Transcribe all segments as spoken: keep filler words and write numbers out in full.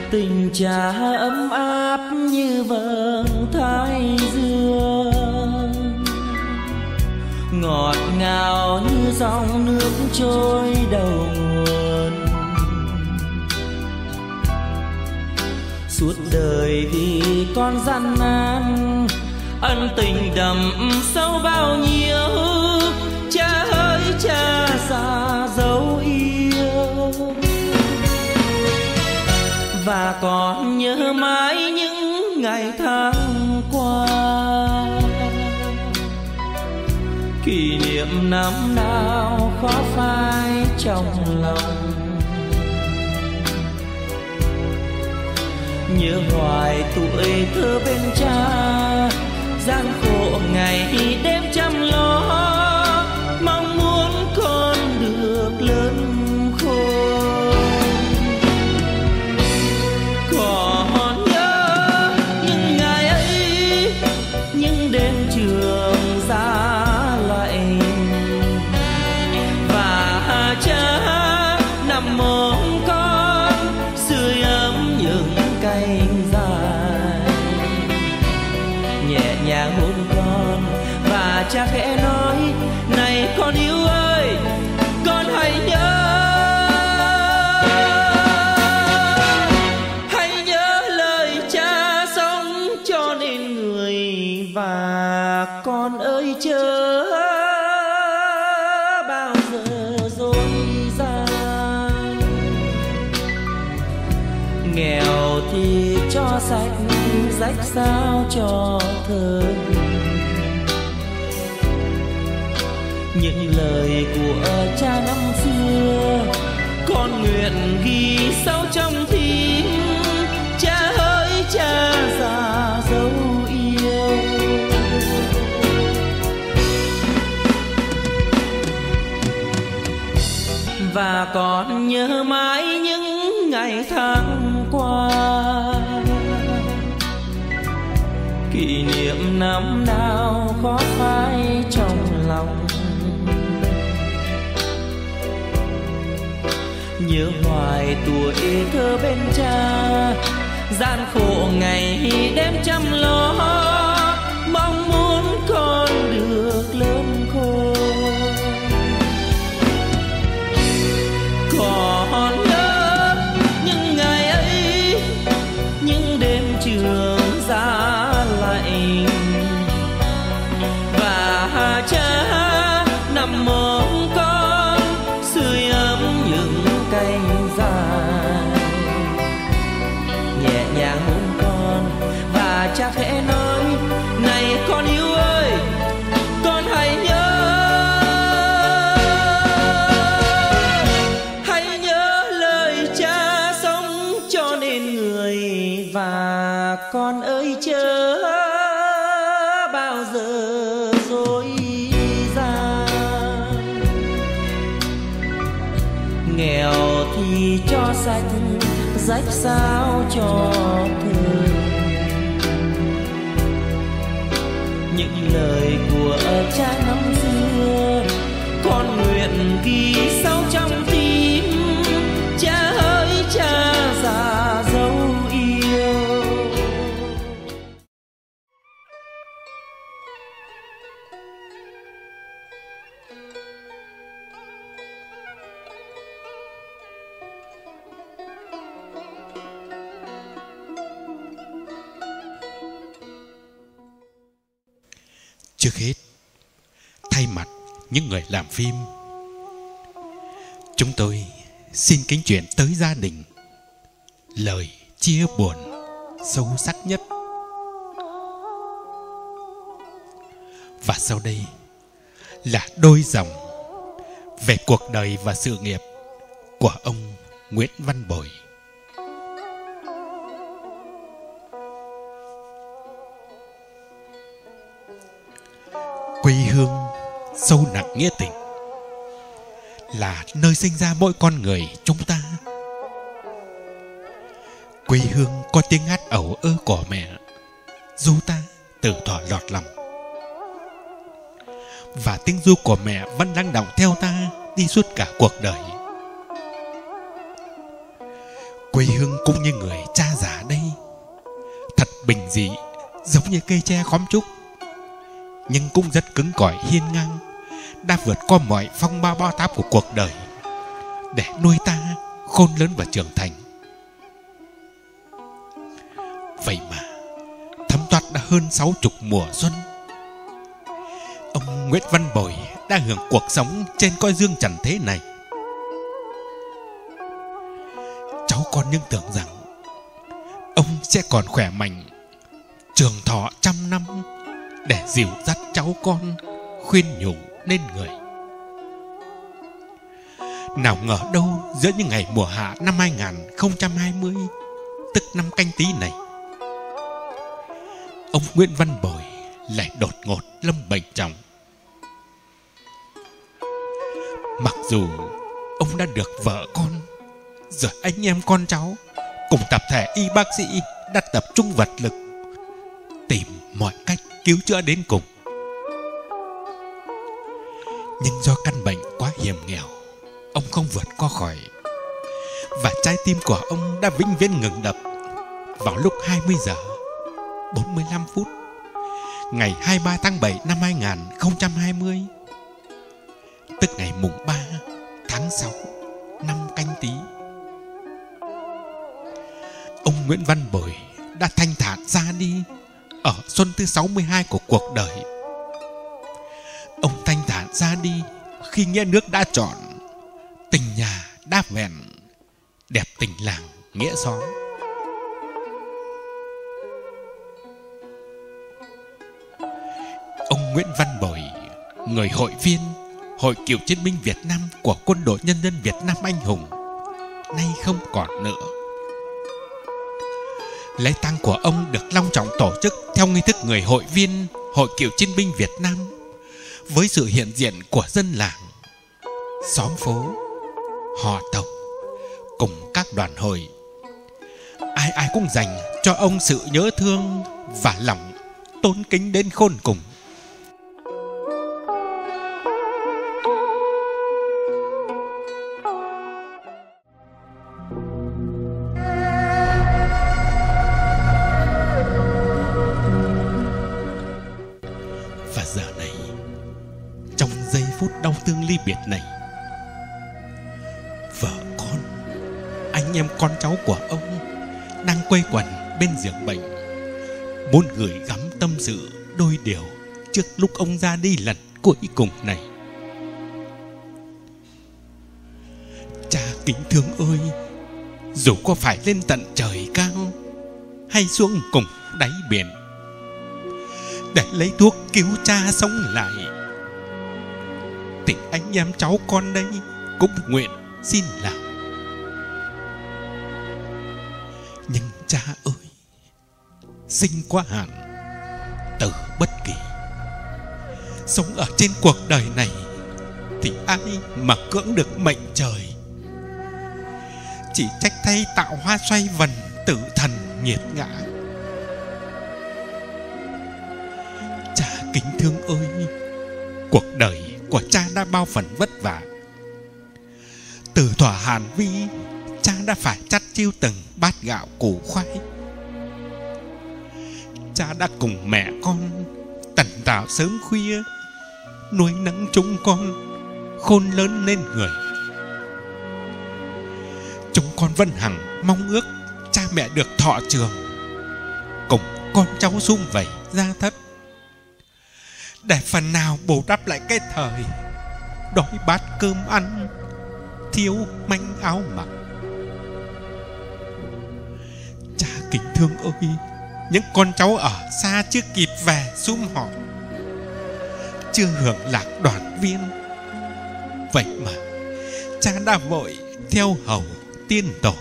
Tình cha ấm áp như vầng thái dương, ngọt ngào như dòng nước trôi đầu nguồn. Suốt đời vì con gian nan, ân tình đậm sâu bao nhiêu. Cha ơi cha già dấu yêu, và còn nhớ mãi những ngày tháng qua. Kỷ niệm năm nào khó phai trong lòng, nhớ hoài tuổi thơ bên cha. Gian khổ ngày đêm chăm lo, mong muốn con được lớn khôn. Còn nhớ những ngày ấy, những đêm trường giá lạnh, và cha nằm ôm con sưởi ấm những cánh dài. Nhẹ nhàng hôn con và cha khẽ nói: này con yêu ơi, con hãy nhớ, hãy nhớ lời cha sống cho nên người. Và con ơi chớ bao giờ dối gian, nghèo thì cho sạch, rách sao cho thơ. Những lời của cha năm xưa con nguyện ghi sâu trong tim. Cha ơi cha già dấu yêu, và còn nhớ mãi những ngày tháng qua. Kỷ niệm năm nào khó phai trong lòng, nhớ hoài tuổi thơ bên cha. Gian khổ ngày đêm chăm lo, mong muốn con được lớn khôn. Còn nhớ những ngày ấy, những đêm trường giá lạnh, và cha nằm ôm con sưởi ấm những cánh dài. Nhẹ nhàng hôn con và cha khẽ nói: này con yêu ơi, con hãy nhớ, hãy nhớ lời cha sống cho nên người. Và con ơi chớ bao giờ dối gian, nghèo thì cho sạch, rách sao cho thơ. Những lời của cha năm xưa con nguyện ghi sâu trong tim. Cha ơi cha già dấu yêu. Trước hết, thay mặt những người làm phim, chúng tôi xin kính chuyển tới gia đình lời chia buồn sâu sắc nhất. Và sau đây là đôi dòng về cuộc đời và sự nghiệp của ông Nguyễn Văn Bồi. Quê hương sâu nặng nghĩa tình, là nơi sinh ra mỗi con người chúng ta. Quê hương có tiếng hát ẩu ơ của mẹ, ru ta từ thuở lọt lòng. Và tiếng ru của mẹ vẫn đang đọng theo ta đi suốt cả cuộc đời. Quê hương cũng như người cha già đây, thật bình dị, giống như cây tre khóm trúc, nhưng cũng rất cứng cỏi hiên ngang, đã vượt qua mọi phong ba bao táp của cuộc đời để nuôi ta khôn lớn và trưởng thành. Vậy mà thấm thoát đã hơn sáu chục mùa xuân, ông Nguyễn Văn Bồi đã hưởng cuộc sống trên cõi dương trần thế này. Cháu con nhưng tưởng rằng ông sẽ còn khỏe mạnh, trường thọ trăm năm để dìu dắt cháu con, khuyên nhủ nên người. Nào ngờ đâu giữa những ngày mùa hạ năm hai nghìn không trăm hai mươi, tức năm Canh Tý này, ông Nguyễn Văn Bồi lại đột ngột lâm bệnh trọng. Mặc dù ông đã được vợ con, rồi anh em con cháu cùng tập thể y bác sĩ đã tập trung vật lực tìm mọi cách cứu chữa đến cùng, nhưng do căn bệnh quá hiểm nghèo, ông không vượt qua khỏi, và trái tim của ông đã vĩnh viễn ngừng đập vào lúc hai mươi giờ bốn mươi lăm phút ngày hai mươi ba tháng bảy năm hai nghìn không trăm hai mươi, tức ngày mùng ba tháng sáu năm Canh Tý. Ông Nguyễn Văn Bồi đã thanh thản ra đi ở xuân thứ sáu mươi hai của cuộc đời. Ông thanh thản ra đi khi nghĩa nước đã chọn, tình nhà đã vẹn, đẹp tình làng nghĩa xóm. Ông Nguyễn Văn Bồi, người hội viên Hội Cựu chiến binh Việt Nam của Quân đội Nhân dân Việt Nam anh hùng, nay không còn nữa. Lễ tang của ông được long trọng tổ chức theo nghi thức người hội viên Hội Cựu chiến binh Việt Nam, với sự hiện diện của dân làng, xóm phố, họ tộc cùng các đoàn hội. Ai ai cũng dành cho ông sự nhớ thương và lòng tôn kính đến khôn cùng. Và giờ này, trong giây phút đau thương ly biệt này, vợ con, anh em con cháu của ông đang quây quần bên giường bệnh, muốn gửi gắm tâm sự đôi điều trước lúc ông ra đi lần cuối cùng này. Cha kính thương ơi, dù có phải lên tận trời cao hay xuống cùng đáy biển để lấy thuốc cứu cha sống lại, thì anh em cháu con đây cũng nguyện xin làm. Nhưng cha ơi, sinh quá hạn, tử bất kỳ. Sống ở trên cuộc đời này thì ai mà cưỡng được mệnh trời, chỉ trách thay tạo hóa xoay vần, tử thần nghiệt ngã. Cha kính thương ơi, cuộc đời của cha đã bao phần vất vả. Từ thuở Hàn Vi, cha đã phải chắt chiu từng bát gạo củ khoai. Cha đã cùng mẹ con tần tảo sớm khuya, nuôi nấng chúng con khôn lớn nên người. Chúng con vẫn hằng mong ước cha mẹ được thọ trường, cùng con cháu sum vầy gia thất, để phần nào bù đắp lại cái thời đói bát cơm ăn, thiếu manh áo mặc. Cha kính thương ơi, những con cháu ở xa chưa kịp về sum họp, chưa hưởng lạc đoàn viên, vậy mà cha đã vội theo hầu tiên tổ.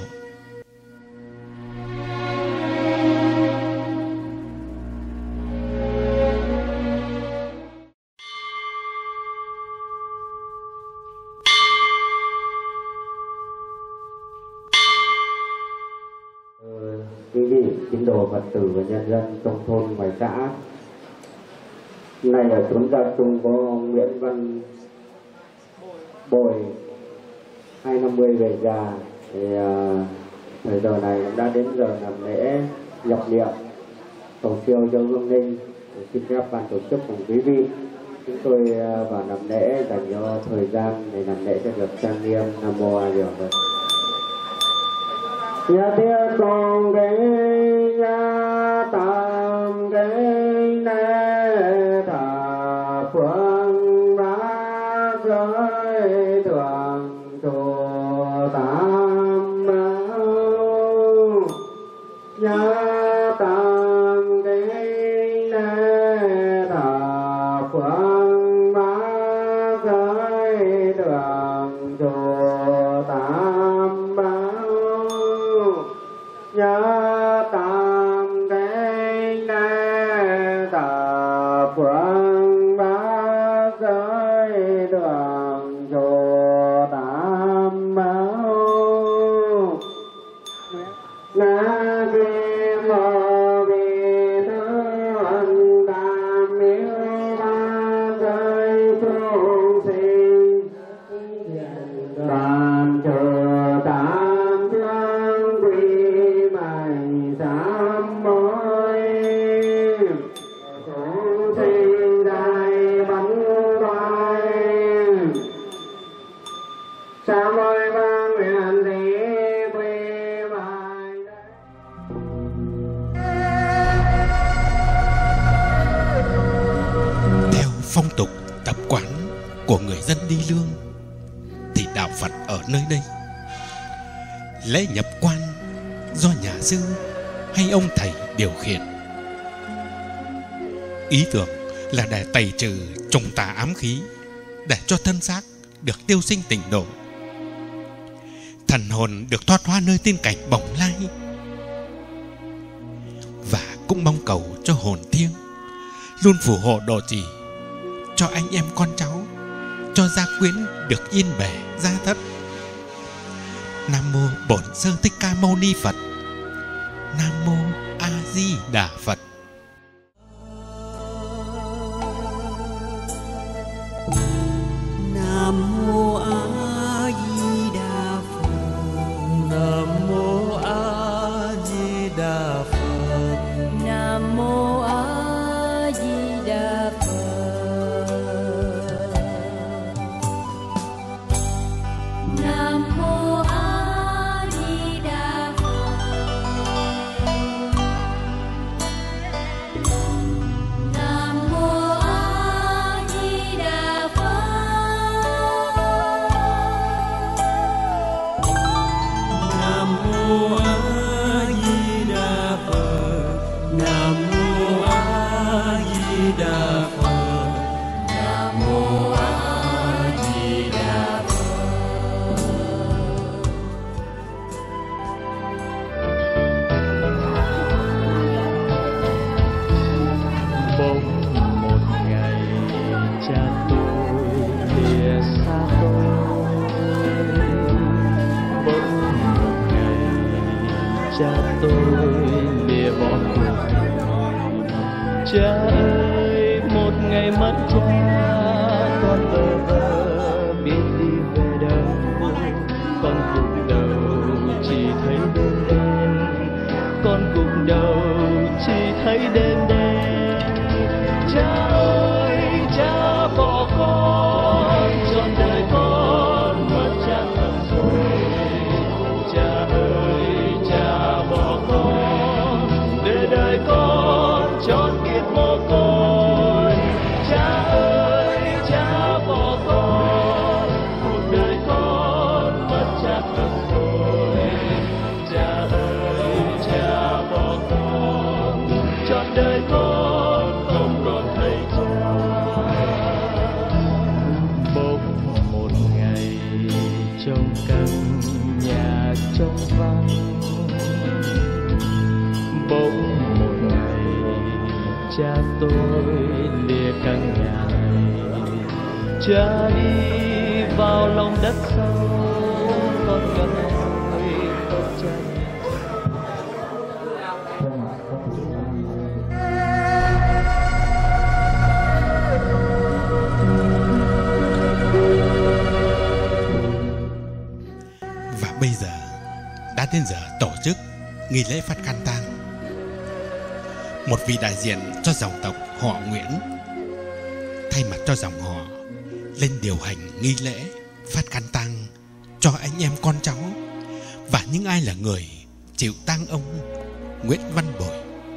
Quý vị tín đồ Phật tử và nhân dân trong thôn ngoài xã, nay ở chúng ta chung có Nguyễn Văn Bồi hai năm mươi về già, thì uh, thời giờ này đã đến giờ làm lễ nhập niệm cầu siêu cho hương linh. Xin phép ban tổ chức cùng quý vị chúng tôi vào làm lễ, dành cho thời gian để làm lễ cho được trang nghiêm. Nam mô A Di Đà Phật. Nhà thiên con cái nhà tam cái nê thả phương bá giới thường chùa tam bảo nhà tam cái nê thả phương bá giới thường chùa tam bảo nhớ tam cái nê tà phương bá giới đường chùa tam bảo na kim mô vi thương tam miếu ba giới chúng sinh tam chùa tam phương quy mày sám mối chúng sinh dài bắn vai sám mối vang nguyện thị quy mày. Theo phong tục tập quán của người dân đi lương thì đạo Phật ở nơi đây lễ nhập quan do nhà sư hay ông thầy điều khiển. Ý tưởng là để tẩy trừ trùng tà ám khí, để cho thân xác được tiêu sinh tịnh độ, thần hồn được thoát hoa nơi tiên cảnh bồng lai, và cũng mong cầu cho hồn thiêng luôn phù hộ độ trì cho anh em con cháu, cho gia quyến được yên bề gia thất. Nam mô Bổn Sư Thích Ca Mâu Ni Phật. Nam mô A Di Đà Phật. Nam mô A Di Đà Phật. Nam mô A Di Đà Phật. Nam mô A Di Đà Phật. Nam mô A Di Đà Phật. Nam mô A Di Đà Phật. Nam mô A Di Đà Phật. Nam mô A Di Đà Phật. Nam mô A Di Đà Phật. Bỗng một ngày cha tôi lìa xa tôi. Bỗng một ngày cha tôi lìa bỏ cuộc. Cha ơi, một ngày mất cha, con bơ vơ biết đi về đâu. Con gục đầu chỉ thấy đêm đen, con gục đầu chỉ thấy đêm đen. Cha ơi, cha bỏ con, trọn đời con mất cha thật rồi. Cha ơi, cha bỏ con, để đời con trọn kiếp mồ côi. Cha ơi, cha bỏ con, cuộc đời con mất cha thật rồi. Cha ơi, cha bỏ con, trọn đời con không còn thấy cha. Bỗng một ngày trong căn nhà trong vắng, bỗng một ngày cha tôi lìa căn nhà này. Cha đi vào lòng đất sâu, con gặp người con cha. Và bây giờ đã đến giờ tổ nghi lễ phát khăn tang. Một vị đại diện cho dòng tộc họ Nguyễn thay mặt cho dòng họ lên điều hành nghi lễ phát khăn tang cho anh em con cháu và những ai là người chịu tang ông Nguyễn Văn Bồi.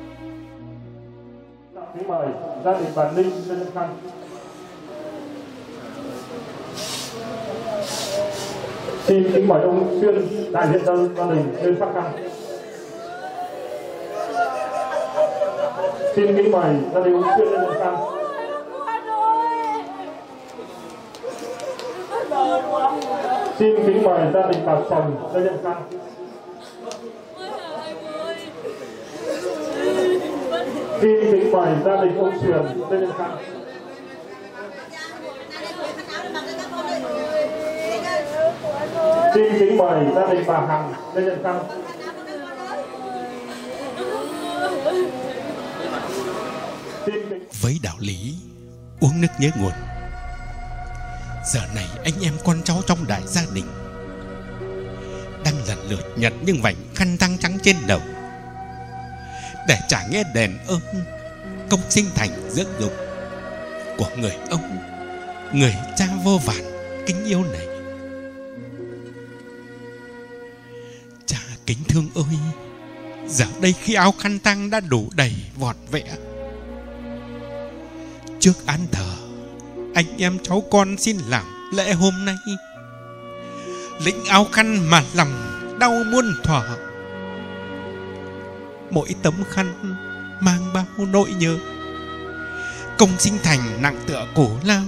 Kính mời gia đình bà Ninh lên dân khăn. Xin kính mời ông Xuyên đại diện gia đình lên phát khăn. Xin kính mời gia đình ông Xuyên lên dân khăn. Xin kính mời gia đình bà Sồng lên dân khăn. Xin kính mời gia đình ông Truyền lên dân khăn. Xin kính mời gia đình bà Hằng lên dân khăn. Với đạo lý uống nước nhớ nguồn, giờ này anh em con cháu trong đại gia đình đang lần lượt nhận những vành khăn tang trắng trên đầu để trả nghĩa đền ơn công sinh thành dưỡng dục của người ông, người cha vô vàn kính yêu này. Cha kính thương ơi, giờ đây khi áo khăn tang đã đủ đầy vọt vẽ, trước án thờ anh em cháu con xin làm lễ hôm nay, lĩnh áo khăn mà lòng đau muôn thuở. Mỗi tấm khăn mang bao nỗi nhớ, công sinh thành nặng tựa cổ lao.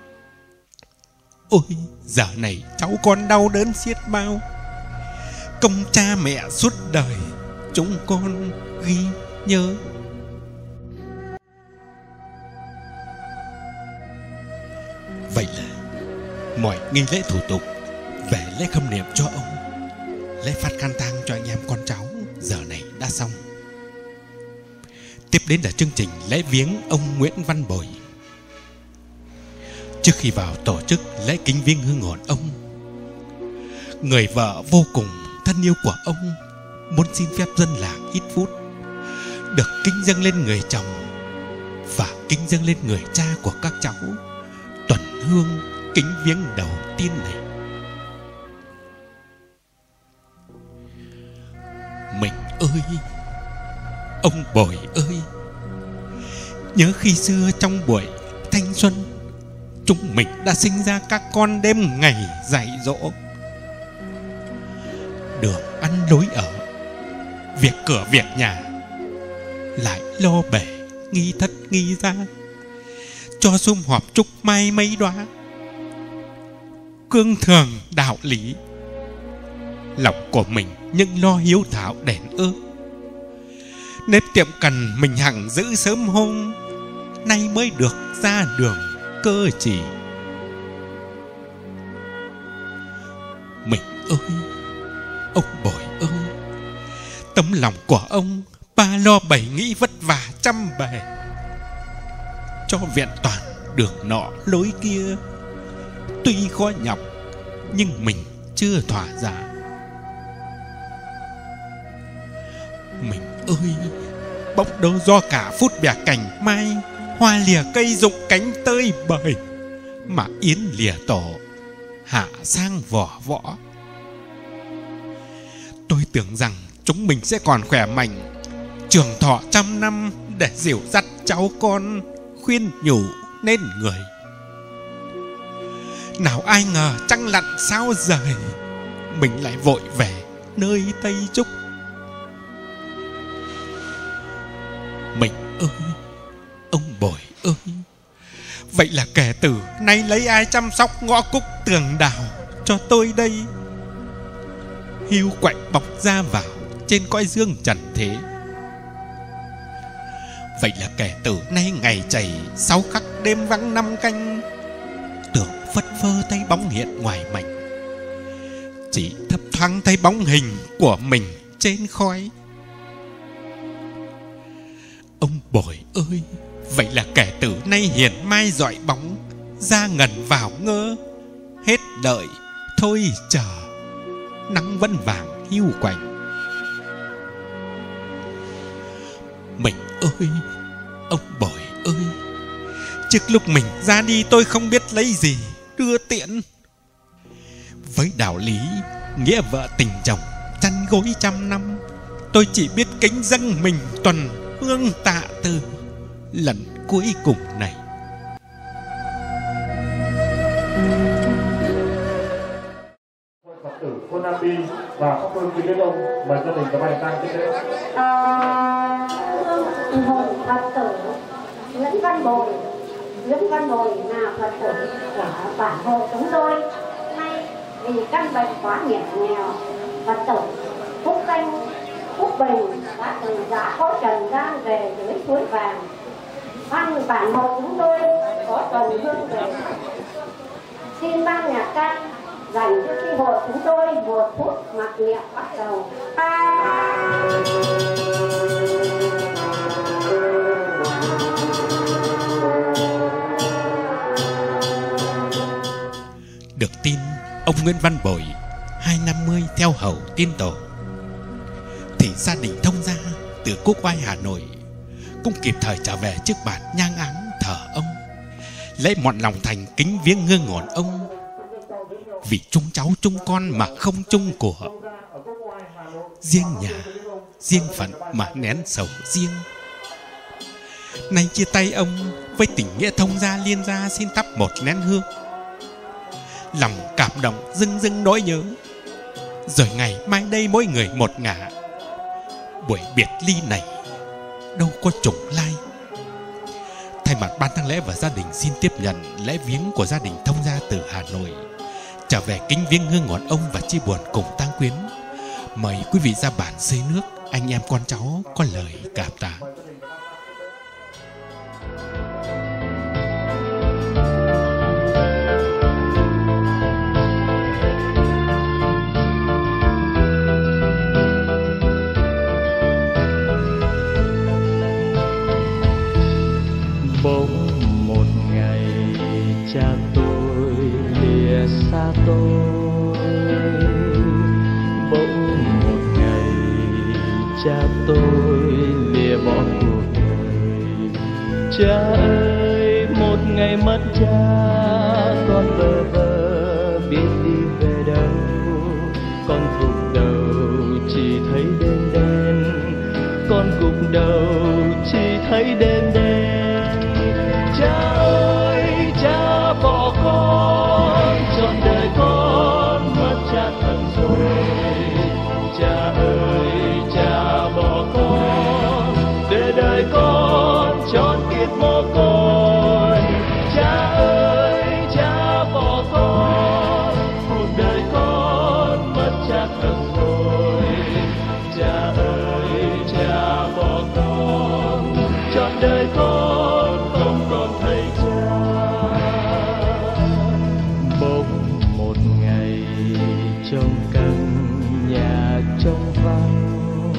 Ôi giờ này cháu con đau đớn xiết bao, công cha mẹ suốt đời chúng con ghi nhớ. Vậy là mọi nghi lễ thủ tục về lễ khâm niệm cho ông, lễ phát khăn tang cho anh em con cháu giờ này đã xong. Tiếp đến là chương trình lễ viếng ông Nguyễn Văn Bồi. Trước khi vào tổ chức lễ kính viếng hương hồn ông, người vợ vô cùng thân yêu của ông muốn xin phép dân làng ít phút được kính dâng lên người chồng và kính dâng lên người cha của các cháu tuần hương kính viếng đầu tiên này. Mình ơi, ông Bồi ơi, nhớ khi xưa trong buổi thanh xuân, chúng mình đã sinh ra các con đêm ngày dạy dỗ, đường ăn lối ở, việc cửa việc nhà, lại lo bể nghi thất nghi gia, cho sum họp trúc mai mấy đóa. Cương thường đạo lý, lòng của mình nhưng lo hiếu thảo đền ơn. Nếp tiệm cần mình hằng giữ sớm hôm, nay mới được ra đường cơ chỉ. Mình ơi, ông Bồi ơi, tấm lòng của ông ba lo bảy nghĩ vất vả trăm bề, cho viện toàn đường nọ lối kia. Tuy khó nhọc nhưng mình chưa thỏa dạ. Mình ơi, bỗng đâu do cả phút bẻ cành mai, hoa lìa cây rụng cánh tơi bời, mà yến lìa tổ hạ sang vỏ võ. Tôi tưởng rằng chúng mình sẽ còn khỏe mạnh, trường thọ trăm năm để dìu dắt cháu con, khuyên nhủ nên người. Nào ai ngờ trăng lặn sao rời, mình lại vội về nơi Tây Trúc. Mình ơi, ông Bồi ơi, vậy là kể từ nay lấy ai chăm sóc ngõ cúc tường đào cho tôi đây? Hiu quạnh bọc ra vào trên cõi dương trần thế. Vậy là kể từ nay ngày chảy sáu khắc đêm vắng năm canh, tưởng phất phơ thấy bóng hiện ngoài mảnh, chỉ thấp thoáng thấy bóng hình của mình trên khói. Ông Bồi ơi, vậy là kể từ nay hiền mai dọi bóng, ra ngần vào ngơ, hết đợi thôi chờ, nắng vẫn vàng hiu quạnh. Mình ơi, ông Bội ơi, trước lúc mình ra đi tôi không biết lấy gì đưa tiễn. Với đạo lý nghĩa vợ tình chồng chăn gối trăm năm, tôi chỉ biết kính dâng mình tuần hương tạ từ lần cuối cùng này. Phật tử Cô Nam Bi và các phương kính lên ông mời gia đình có bài tang tiếp lễ. Hồn Phật tử Nguyễn Văn Bồi, Nguyễn Văn Bồi là Phật tử của bản hộ chúng tôi. Nay vì căn bệnh quá hiểm nghèo, Phật tử Phúc Danh Phúc Bình đã từ giã cõi trần gian về dưới suối vàng. Ban bản hộ chúng tôi có tuần hương về, xin ban nhạc ca dành cho tri hội chúng tôi một phút mặc niệm bắt đầu. Được tin ông Nguyễn Văn Bội hai năm mươi theo hầu tiên tổ, thì gia đình thông gia từ Quốc Oai Hà Nội cũng kịp thời trở về trước bản nhang án thờ ông, lấy mọn lòng thành kính viếng hương ngọn ông. Vì chung cháu chung con mà không chung của, riêng nhà riêng phận mà nén sầu riêng. Nay chia tay ông với tình nghĩa thông gia liên gia, xin thắp một nén hương. Lòng cảm động dưng dưng nỗi nhớ, rồi ngày mai đây mỗi người một ngả. Buổi biệt ly này đâu có trùng lai. Thay mặt ban tang lễ và gia đình xin tiếp nhận lễ viếng của gia đình thông gia từ Hà Nội, trở về kính viếng hương ngọn ông và chia buồn cùng tang quyến. Mời quý vị ra bản xây nước, anh em con cháu có lời cảm tạ. Bỗng một ngày cha tôi lìa xa tôi, bỗng một ngày cha tôi lìa bỏ cuộc đời. Cha ơi, một ngày mất cha, con bơ vơ biết đi về đâu. Con gục đầu chỉ thấy đêm đen, con gục đầu chỉ thấy đêm đen. Cha ơi, cha bỏ con, trọn đời con mất cha thật rồi. Cha ơi, cha bỏ con, để đời con trọn kiếp mồ côi. Cha ơi, cha bỏ con, cuộc đời con mất cha thật rồi. Cha ơi, cha bỏ con, trọn đời con không còn thấy cha. Bỗng một ngày trong căn nhà trong vắng,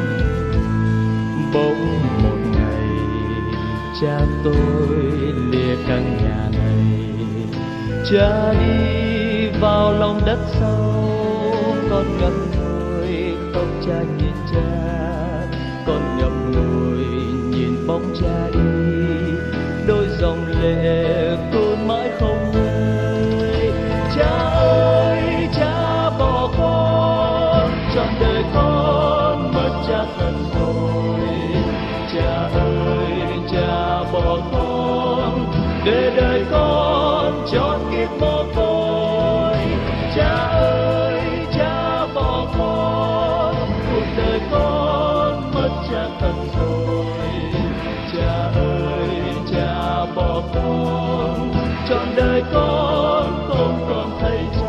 bỗng một ngày cha tôi lìa căn nhà này. Cha đi vào lòng đất sâu, con ngậm ngùi không cha nhìn cha. Con ngậm ngùi nhìn bóng cha đi, đôi dòng lệ tuôn mãi không ngơi. Cha ơi, cha bỏ con, trọn đời con mất cha thật rồi. Cha ơi, cha bỏ con, để đời con trọn kiếp mồ côi. Cha ơi, cha bỏ con, cuộc đời con mất cha thật rồi. Cha ơi, cha bỏ con, trọn đời con không còn thấy cha.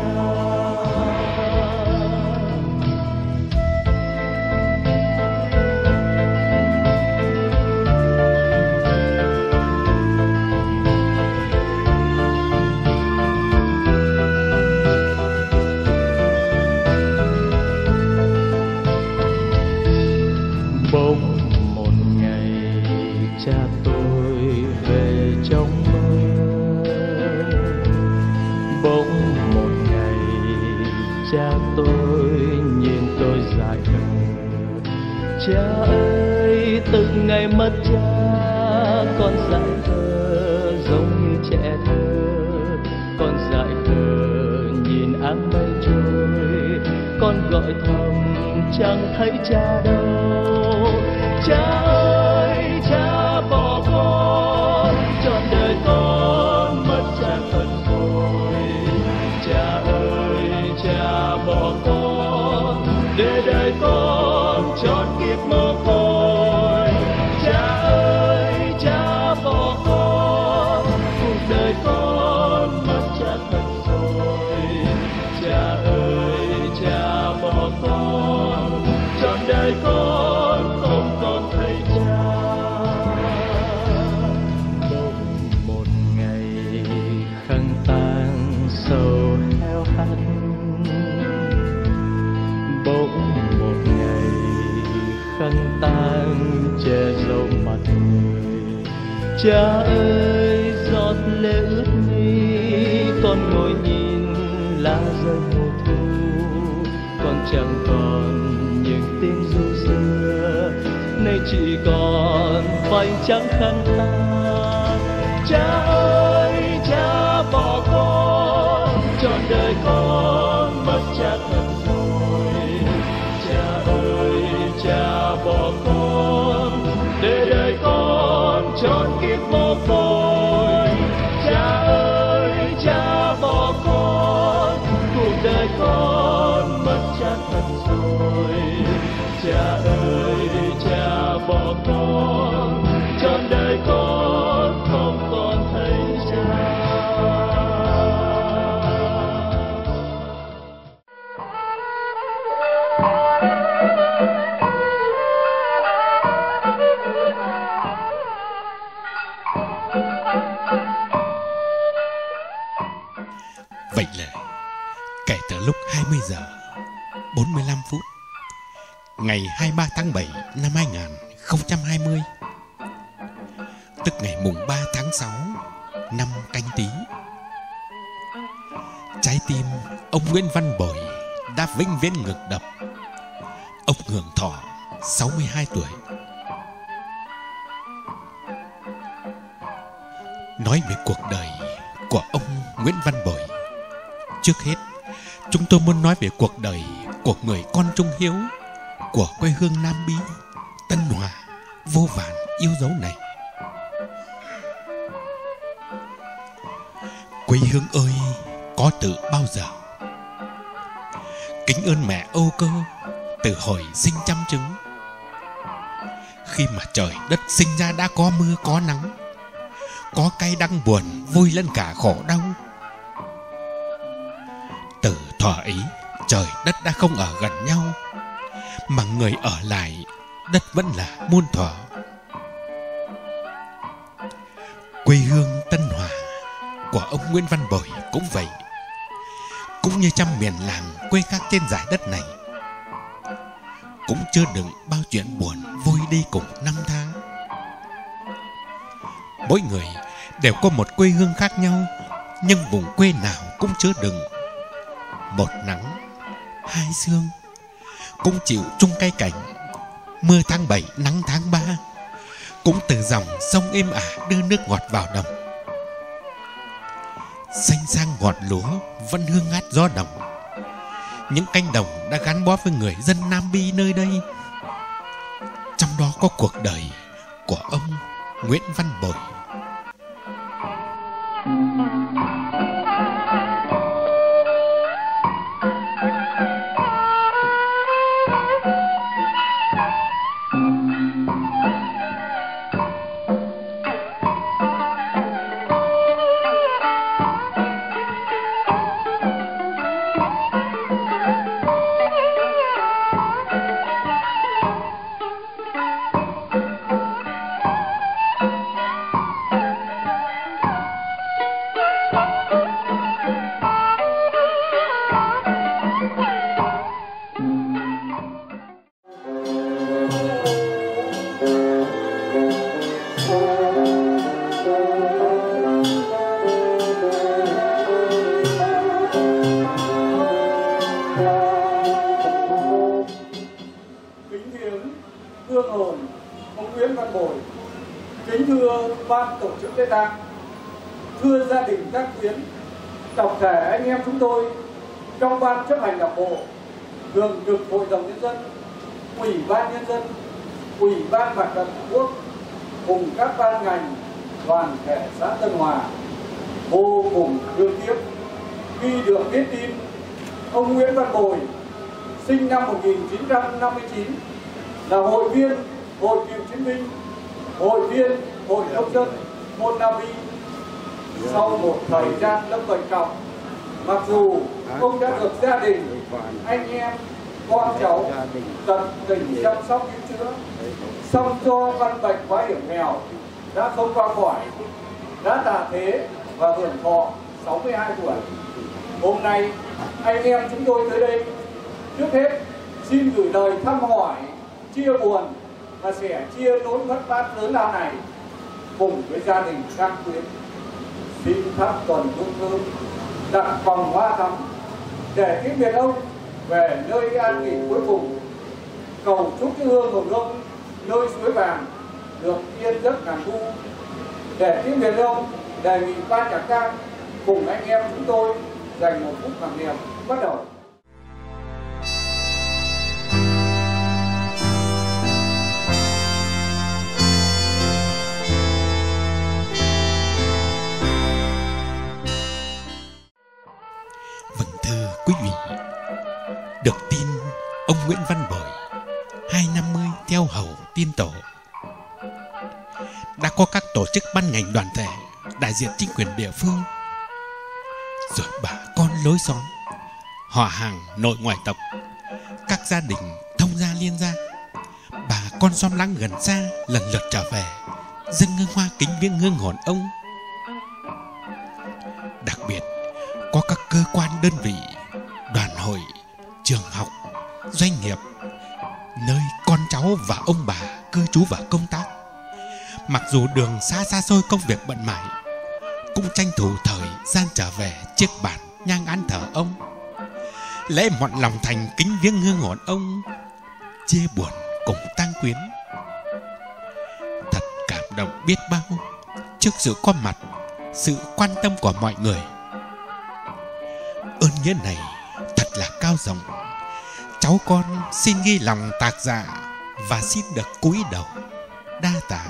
Bỗng một ngày cha tôi về trong mơ, bỗng một ngày cha tôi nhìn tôi dại khờ. Cha ơi, từ ngày mất cha, con dại khờ giống như trẻ thơ. Con dại khờ nhìn áng mây trôi, con gọi thầm chẳng thấy cha đâu. Cha ơi, cha bỏ con, trọn đời con mất cha thật rồi. Cha ơi, cha bỏ con, để đời con trọn kiếp mồ côi. Cha ơi, cha bỏ con, cuộc đời con mất cha thật rồi. Cha ơi, cha bỏ con, trọn đời con không còn thấy cha. Bỗng một ngày khăn tang sầu heo hắt, bỗng một ngày khăn tang che dấu mặt người. Cha ơi, giọt lệ ướt mi, con ngồi nhìn lá rơi mùa thu. Con chẳng còn những tiếng ru xưa, nay chỉ còn vành trắng khăn tang. Cha ơi, cha bỏ con, trọn đời con mất cha thật rồi. Cha ơi, cha bỏ con, để đời con trọn kiếp mồ côi. Cha ơi, cha bỏ con, cuộc đời con mất cha thật rồi. Cha ơi, cha bỏ con, trọn đời con không còn thấy cha. Vậy là kể từ lúc hai mươi giờ bốn mươi lăm phút ngày hai mươi ba tháng bảy năm hai nghìn không trăm hai mươi, tức ngày mùng ba tháng sáu năm Canh Tý, trái tim ông Nguyễn Văn Bồi đã vĩnh viễn ngừng đập. Ông hưởng thọ sáu mươi hai tuổi. Nói về cuộc đời của ông Nguyễn Văn Bồi, trước hết chúng tôi muốn nói về cuộc đời của người con trung hiếu của quê hương Nam Bí, Tân Hòa vô vàn yêu dấu này. Quê hương ơi, có từ bao giờ? Kính ơn mẹ Âu Cơ từ hồi sinh trăm trứng. Khi mà trời đất sinh ra đã có mưa có nắng, có cay đắng buồn vui lẫn cả khổ đau. Từ thuở ấy trời đất đã không ở gần nhau, mà người ở lại đất vẫn là muôn thuở. Quê hương Tân Hòa của ông Nguyễn Văn Bồi cũng vậy, cũng như trăm miền làng quê khác trên dải đất này, cũng chưa đựng bao chuyện buồn vui đi cùng năm tháng. Mỗi người đều có một quê hương khác nhau, nhưng vùng quê nào cũng chứa đựng một nắng hai sương, cũng chịu chung cay cảnh mưa tháng bảy nắng tháng ba, cũng từ dòng sông êm ả đưa nước ngọt vào đồng. Xanh sang ngọt lúa vẫn hương ngát gió đồng, những cánh đồng đã gắn bó với người dân Nam Bi nơi đây. Trong đó có cuộc đời của ông Nguyễn Văn Bồi. hồn ông Nguyễn Văn Bồi. Kính thưa ban tổ chức lễ tang, thưa gia đình các quyến, tập thể anh em chúng tôi trong ban chấp hành đảng bộ, thường trực hội đồng nhân dân, ủy ban nhân dân, ủy ban mặt trận tổ quốc cùng các ban ngành, đoàn thể xã Tân Hòa vô cùng thương tiếc khi được biết tin ông Nguyễn Văn Bồi sinh năm một nghìn chín trăm năm mươi chín, là hội viên Hội Cựu Chiến binh, hội viên Hội Nông dân Môn Nam Vi. Sau một thời gian lâm bệnh nặng, mặc dù ông đã được gia đình, anh em, con cháu tận tình chăm sóc cứu chữa, song do căn bệnh quá hiểm nghèo đã không qua khỏi, đã tà thế và hưởng thọ sáu mươi hai tuổi. Hôm nay anh em chúng tôi tới đây, trước hết xin gửi lời thăm hỏi, chia buồn và sẻ chia nỗi mất mát lớn lao này cùng với gia đình các quyến. Xin thắp tuần hương thơm, đặt vòng hoa thắm để tiễn biệt ông về nơi an nghỉ cuối cùng. Cầu chúc cái hương hồng ông nơi suối vàng được yên giấc ngàn thu. Để tiễn biệt ông, đề nghị ban nhạc tang cùng anh em chúng tôi dành một phút mặc niệm. Bắt đầu. Vâng thưa quý vị, được tin ông Nguyễn Văn Bồi hai năm mươi theo hầu tiên tổ. Đã có các tổ chức ban ngành đoàn thể, đại diện chính quyền địa phương, rồi bà con lối xóm, họ hàng nội ngoại tộc, các gia đình thông gia liên gia, bà con xóm láng gần xa lần lượt trở về dâng hương hoa kính viếng hương hồn ông. Đặc biệt có các cơ quan đơn vị, đoàn hội, trường học, doanh nghiệp, nơi con cháu và ông bà cư trú và công tác, mặc dù đường xa xa xôi công việc bận mải, cũng tranh thủ thời gian trở về chiếc bàn nhang án thờ ông, lễ mọn lòng thành kính viếng hương hồn ông, chia buồn cùng tang quyến. Thật cảm động biết bao trước sự có mặt, sự quan tâm của mọi người. Ơn nghĩa này thật là cao rộng. Cháu con xin ghi lòng tạc dạ và xin được cúi đầu đa tạ.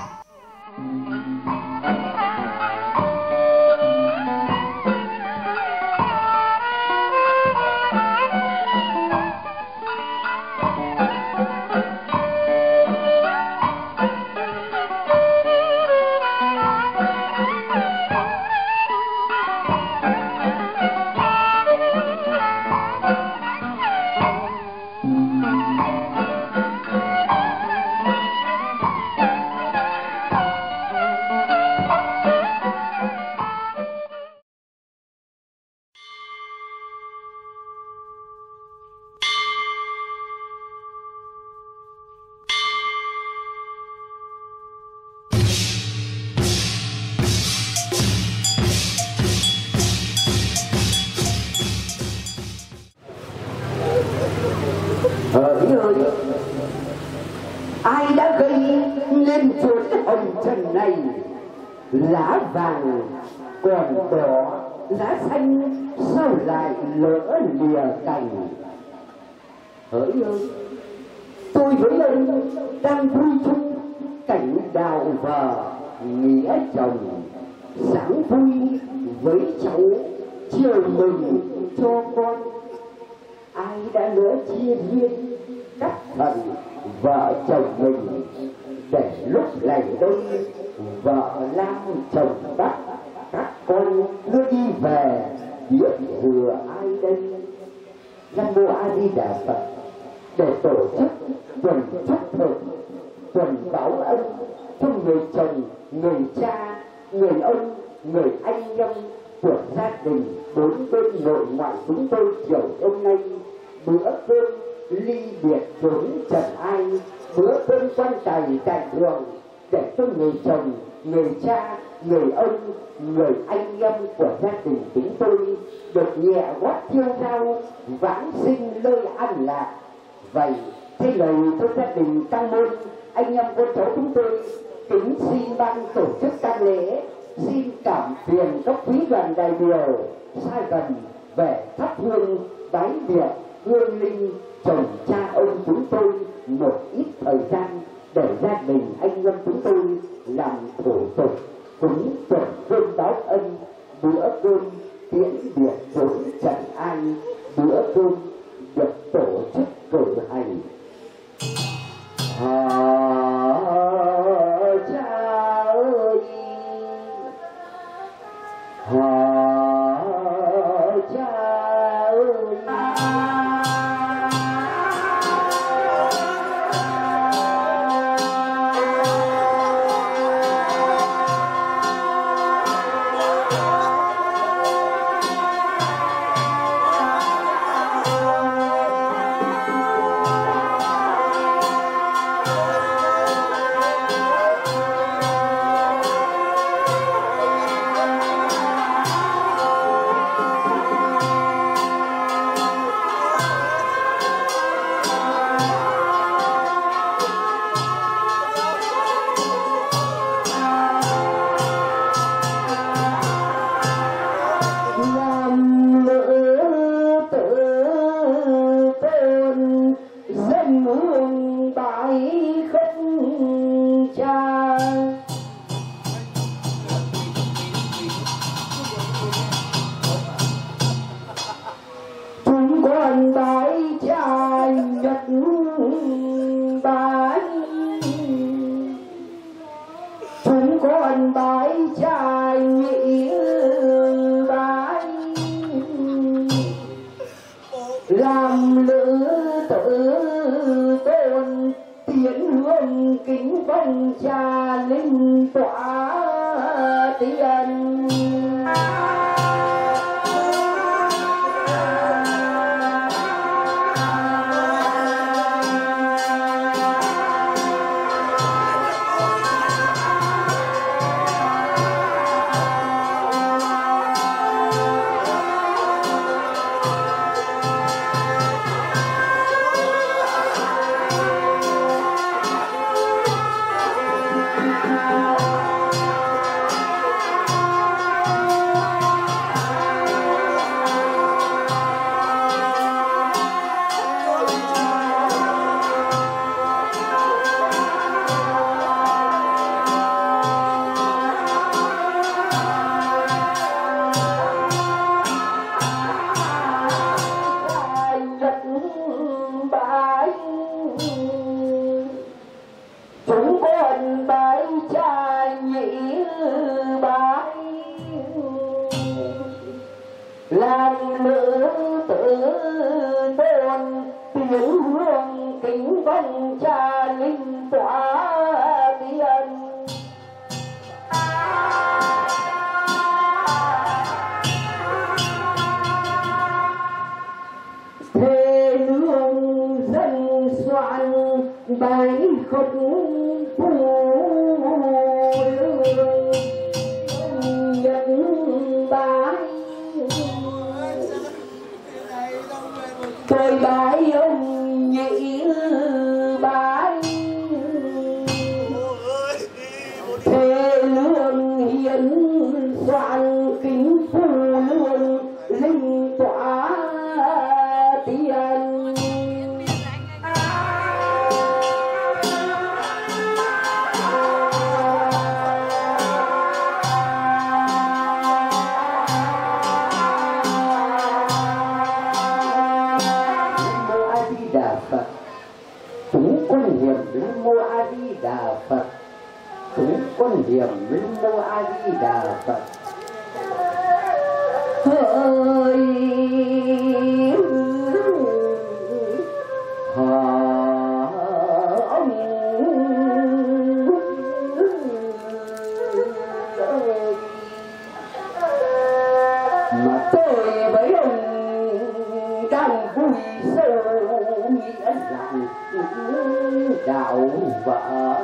Hỡi ơi, ai đã gây nên chốn hồng trần này? Lá vàng còn đỏ, lá xanh sao lại lỡ lìa cành? Hỡi ơi, tôi với ông đang vui chung cảnh đào vợ nghĩa chồng, sáng vui với cháu chiều mừng cho con. Ai đã lỡ chia duyên cắt thần vợ chồng mình, để lúc này đây vợ Nam chồng Bắc, các con đưa đi về biết thừa ai đây? Nam Mô A Di Đà Phật. Để tổ chức tuần chúc thượng, tuần báo ân cho người chồng, người cha, người ông, người anh em của gia đình bốn bên nội ngoại chúng tôi chiều hôm nay. Bữa cơm ly biệt chốn trần ai, bữa cơm quan tài tại đường, để cho người chồng, người cha, người ông, người anh em của gia đình chúng tôi được nhẹ gót thiêu rau, vãng sinh nơi an lạc. Vậy thế lời cho gia đình tăng môn anh em con cháu chúng tôi kính xin ban tổ chức tang lễ xin cảm phiền các quý đoàn đại biểu xa gần về thắp hương bái biệt hương linh chồng cha ông chúng tôi một ít thời gian để gia đình anh em chúng tôi làm thủ tục cúng chuẩn cơm báo ân, bữa cơm tiễn biệt chốn trần an, bữa cơm được tổ chức cử hành. À, cha ơi, à, cha ơi. Làm lữ tử tôn tiến hương kính vân cha linh tỏa tiền. Làm lữ tử tôn tiến hương kính vân cha linh tỏa tiền. Thế nương dân soạn bài khúc phù nhận bài. Tôi bái ông nhị bái thế lương hiến soạn kính phù lương linh tỏa tiền. Chúng con niệm Nam Mô A Di Đà Phật. Chúng con niệm Nam Mô A Di Đà Phật. Hỡi ông mà tôi với ông đang vui sâu nghĩa rằng đạo vợ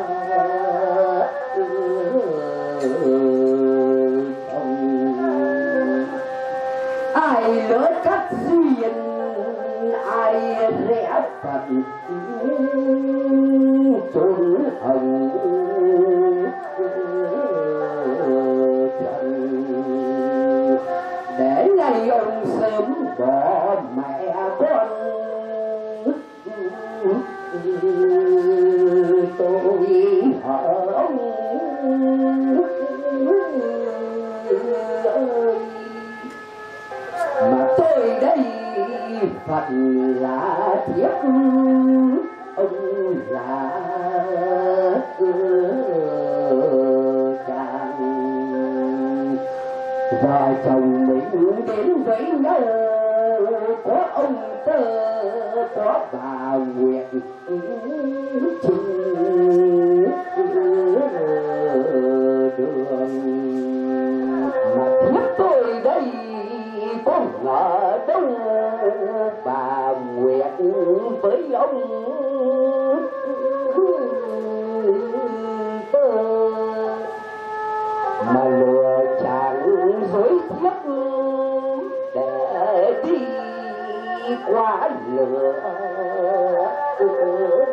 ai lỡ cắt duyên ai rẽ phận chốn phận là thiếp ông là chàng, vợ chồng mình đến với nhau có ông tơ có bà Nguyệt chung đường, mà thiếp tôi đây có ngờ đâu bà Nguyệt với ông tơ mà lừa chàng dối thiếp để đi qua lửa đường,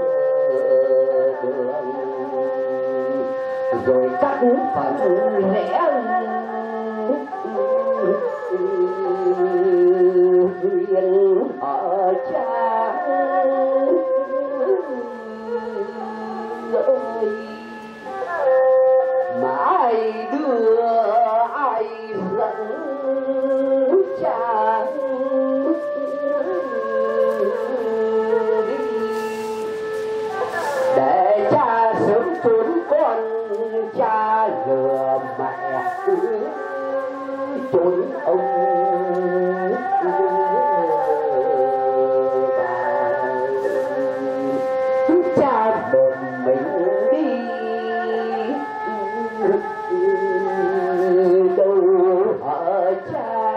rồi cắt phần rẽ huyền ở cha ơi, mà ai đưa ai dẫn cha để cha sớm trốn con, cha lừa mẹ trốn ông bà, cha một mình đi đâu ở cha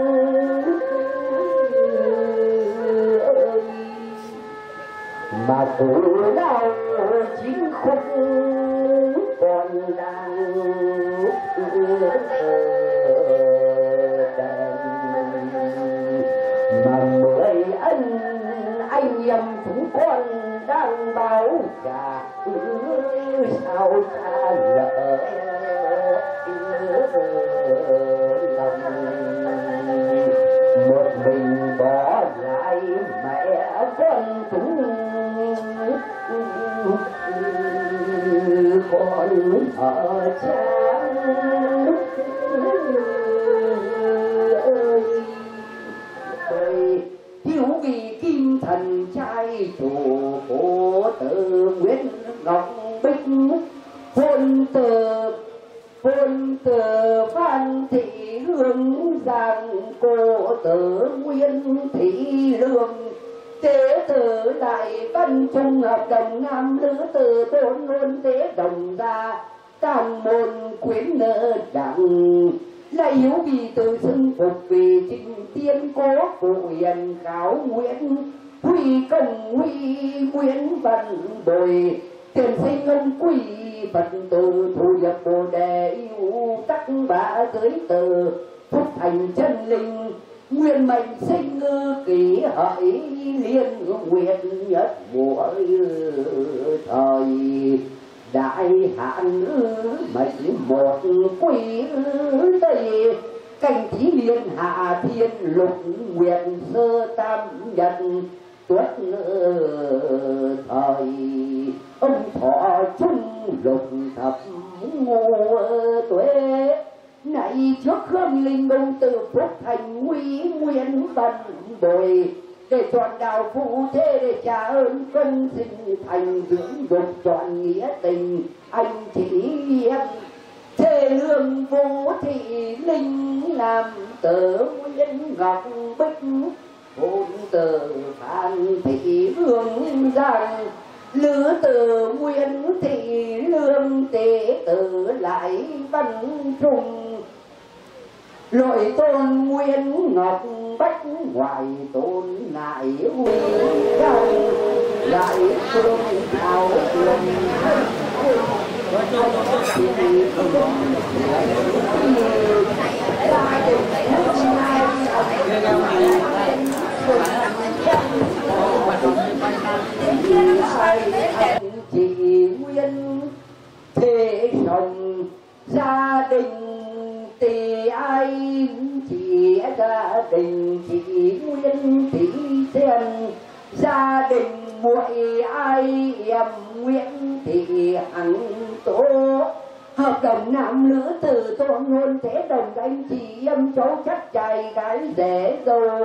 ơi, mà cụ đau chính khúc còn đang mà mười ân anh em chúng con đang báo trả sao cha lỡ lòng, một mình bỏ lại mẹ con chúng con ở cha ơi, tôi thiếu vì kim thần trai chủ của tử Nguyễn Ngọc Bích, hôn từ hôn từ Phan Thị Hương Giang cô tử Nguyễn Thị Lương, tế tử Đại Văn Trung hợp đồng nam nữ từ tôn ngôn tế đồng gia tam môn quyến nợ đặng, lại hiếu vì từ xưng phục vì trình tiên cố phụ hiền khảo Nguyễn huy công huy Nguyễn Văn Bồi, tiền sinh ông quý Phật từ thu nhập bồ đề yêu tắc bả giới từ phúc thành chân linh, nguyên mệnh sinh ngư kỷ hợi liên nguyệt nhất mỗi thời đại hạn mệnh một quý tây cảnh thí liên hạ thiên lục nguyệt sơ tam nhật tuất thời ông thọ trung lục thập ngũ tuế, này trước hương linh ông từ phúc thành nguy nguyên Văn Bồi, để chọn đạo phụ thế để trả ơn công sinh thành dưỡng dục chọn nghĩa tình anh chị em, thế lương vô thị linh làm tử Nguyễn Ngọc Bích, hôn từ Phan Thị Hương Giang lứa từ Nguyễn Thị Lương, tế tử lại Văn Trung, nội tôn Nguyễn Ngọc Bách ngoài tôn ngại huy cao, lại tôn thảo trường anh chị Nguyên thế chồng gia đình thì ai chị gia đình chị Nguyên Thị Sen, gia đình muội ai em Nguyễn Thị Hằng Tố, hợp đồng nam nữ từ tôn hôn thế đồng anh chị em cháu chắc trai gái rể dâu,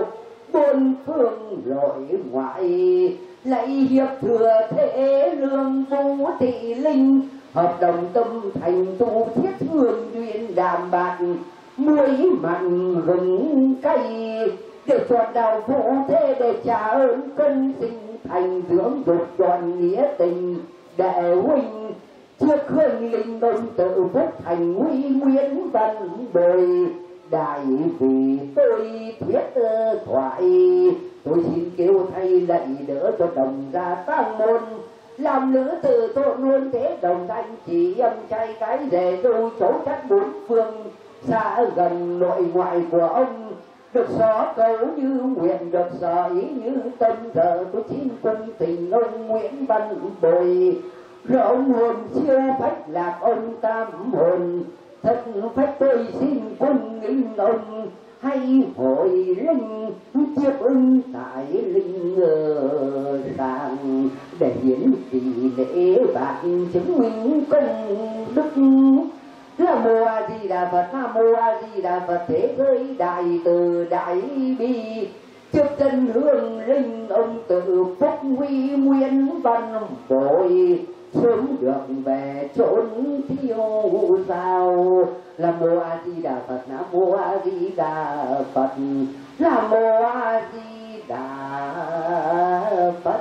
bốn phương lội ngoại, lấy hiệp thừa thế lương vũ thị linh, hợp đồng tâm thành tu thiết hương duyên đàm bạc, muối mặn gừng cay để chọn đạo phụ thế, để trả ơn cân sinh thành dưỡng dục tròn nghĩa tình đệ huynh. Trước hương linh đông tự phúc thành nguy Nguyễn Văn Bồi, đại vì tôi thiết thoại, tôi xin kêu thay lạy đỡ cho đồng gia tăng môn, làm nữ tử tôn luôn thế đồng thanh chỉ âm trai cái rể dâu cháu chắc bốn phương, xa gần nội ngoại của ông được xó cầu như nguyện, được sở ý như tâm thờ. Tôi xin cung tình ông Nguyễn Văn Bồi, rồi ông hồn siêu phách lạc ông tam hồn, thật phách tôi xin cung nghinh ông, hay hội linh tiếp ứng tại linh sàng, để hiển kỳ lễ bạc chứng minh công đức. Nam mô A Di Đà Phật, Nam mô A Di Đà Phật, thế giới đại từ đại bi, trước chân hương linh ông tự phúc huy Nguyễn Văn Bội, sớm được về chốn thiêu sao. Nam mô A Di Đà Phật, Nam mô A Di Đà Phật, Nam mô A Di Đà Phật.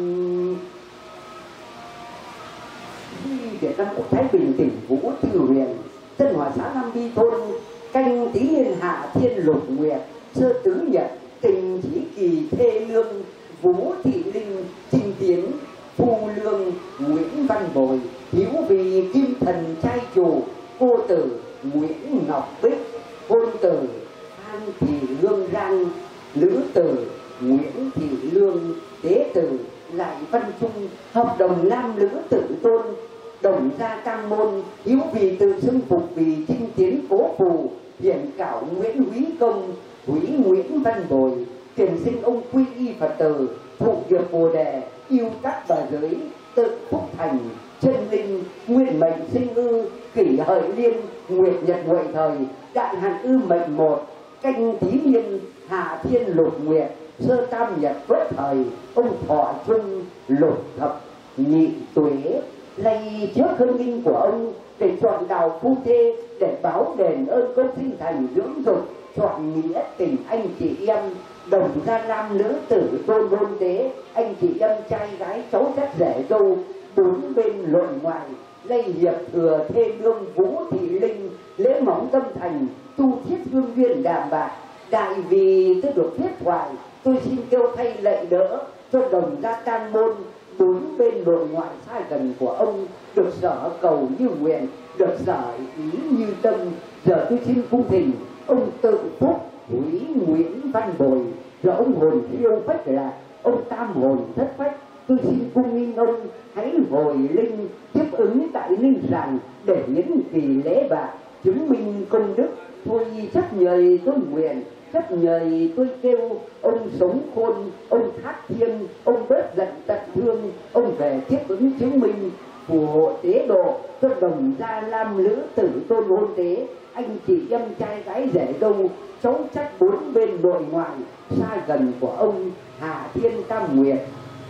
Việt Nam của Thái Bình, tỉnh Vũ Thư huyện, Tân Hòa xã Nam Bi thôn, canh tí liên hạ thiên lục nguyệt, sơ tứ nhật, tình chỉ kỳ thê lương, Vũ Thị Linh, Trình Tiến, Phu Lương, Nguyễn Văn Bồi, hiếu vì kim thần trai chủ, cô tử Nguyễn Ngọc Bích, hôn tử Phan Thị Lương Giang, nữ tử Nguyễn Thị Lương, tế tử Lại Văn Trung, hợp đồng nam nữ tử tôn, đồng gia cam môn, hiếu vì tự xưng phục vì chinh tiến cố phù, hiện cảo Nguyễn Húy Công, Húy Nguyễn Văn Bồi, tiền sinh ông quy y Phật tử, thụ việc bồ đề, yêu các bà giới, tự phúc thành, chân linh, nguyên mệnh sinh ư, kỷ hợi liên, nguyệt nhật huệ thời, đại hạn ư mệnh một, canh tí niên, hạ thiên lục nguyệt, sơ tam nhật tuất thời, ông thọ trung lục thập nhị tuế. Lạy trước hương linh của ông để chọn đạo phu thê, để báo đền ơn công sinh thành dưỡng dục, chọn nghĩa tình anh chị em, đồng gia nam nữ tử tôn hôn tế, anh chị em trai gái cháu chắc rể dâu, bốn bên nội ngoại, lây hiệp thừa thê lương Vũ Thị Linh, lễ móng tâm thành tu thiết hương duyên đàm bạc. Đại vì tôi được viết thoại, tôi xin kêu thay lạy đỡ cho đồng gia can môn, bốn bên nội ngoại xa gần của ông được sở cầu như nguyện, được sở ý như tâm. Giờ tôi xin cung thỉnh ông tự phúc Húy Nguyễn Văn Bồi, rồi ông hồn siêu phách lạc ông tam hồn thất phách. Tôi xin cung nghinh ông hãy hồi linh tiếp ứng tại linh sàng, để hiến kỳ lễ bạc chứng minh công đức. Tôi chấp nhời tôi nguyện, chấp nhời tôi kêu ông sống khôn, ông thác thiên, ông bớt giận tận thương, ông về tiếp ứng chứng minh phù hộ tế độ cho đồng gia nam nữ tử tôn hôn tế, anh chị em trai gái rể dâu, cháu chắc bốn bên nội ngoại xa gần của ông Hạ Thiên Tam Nguyệt,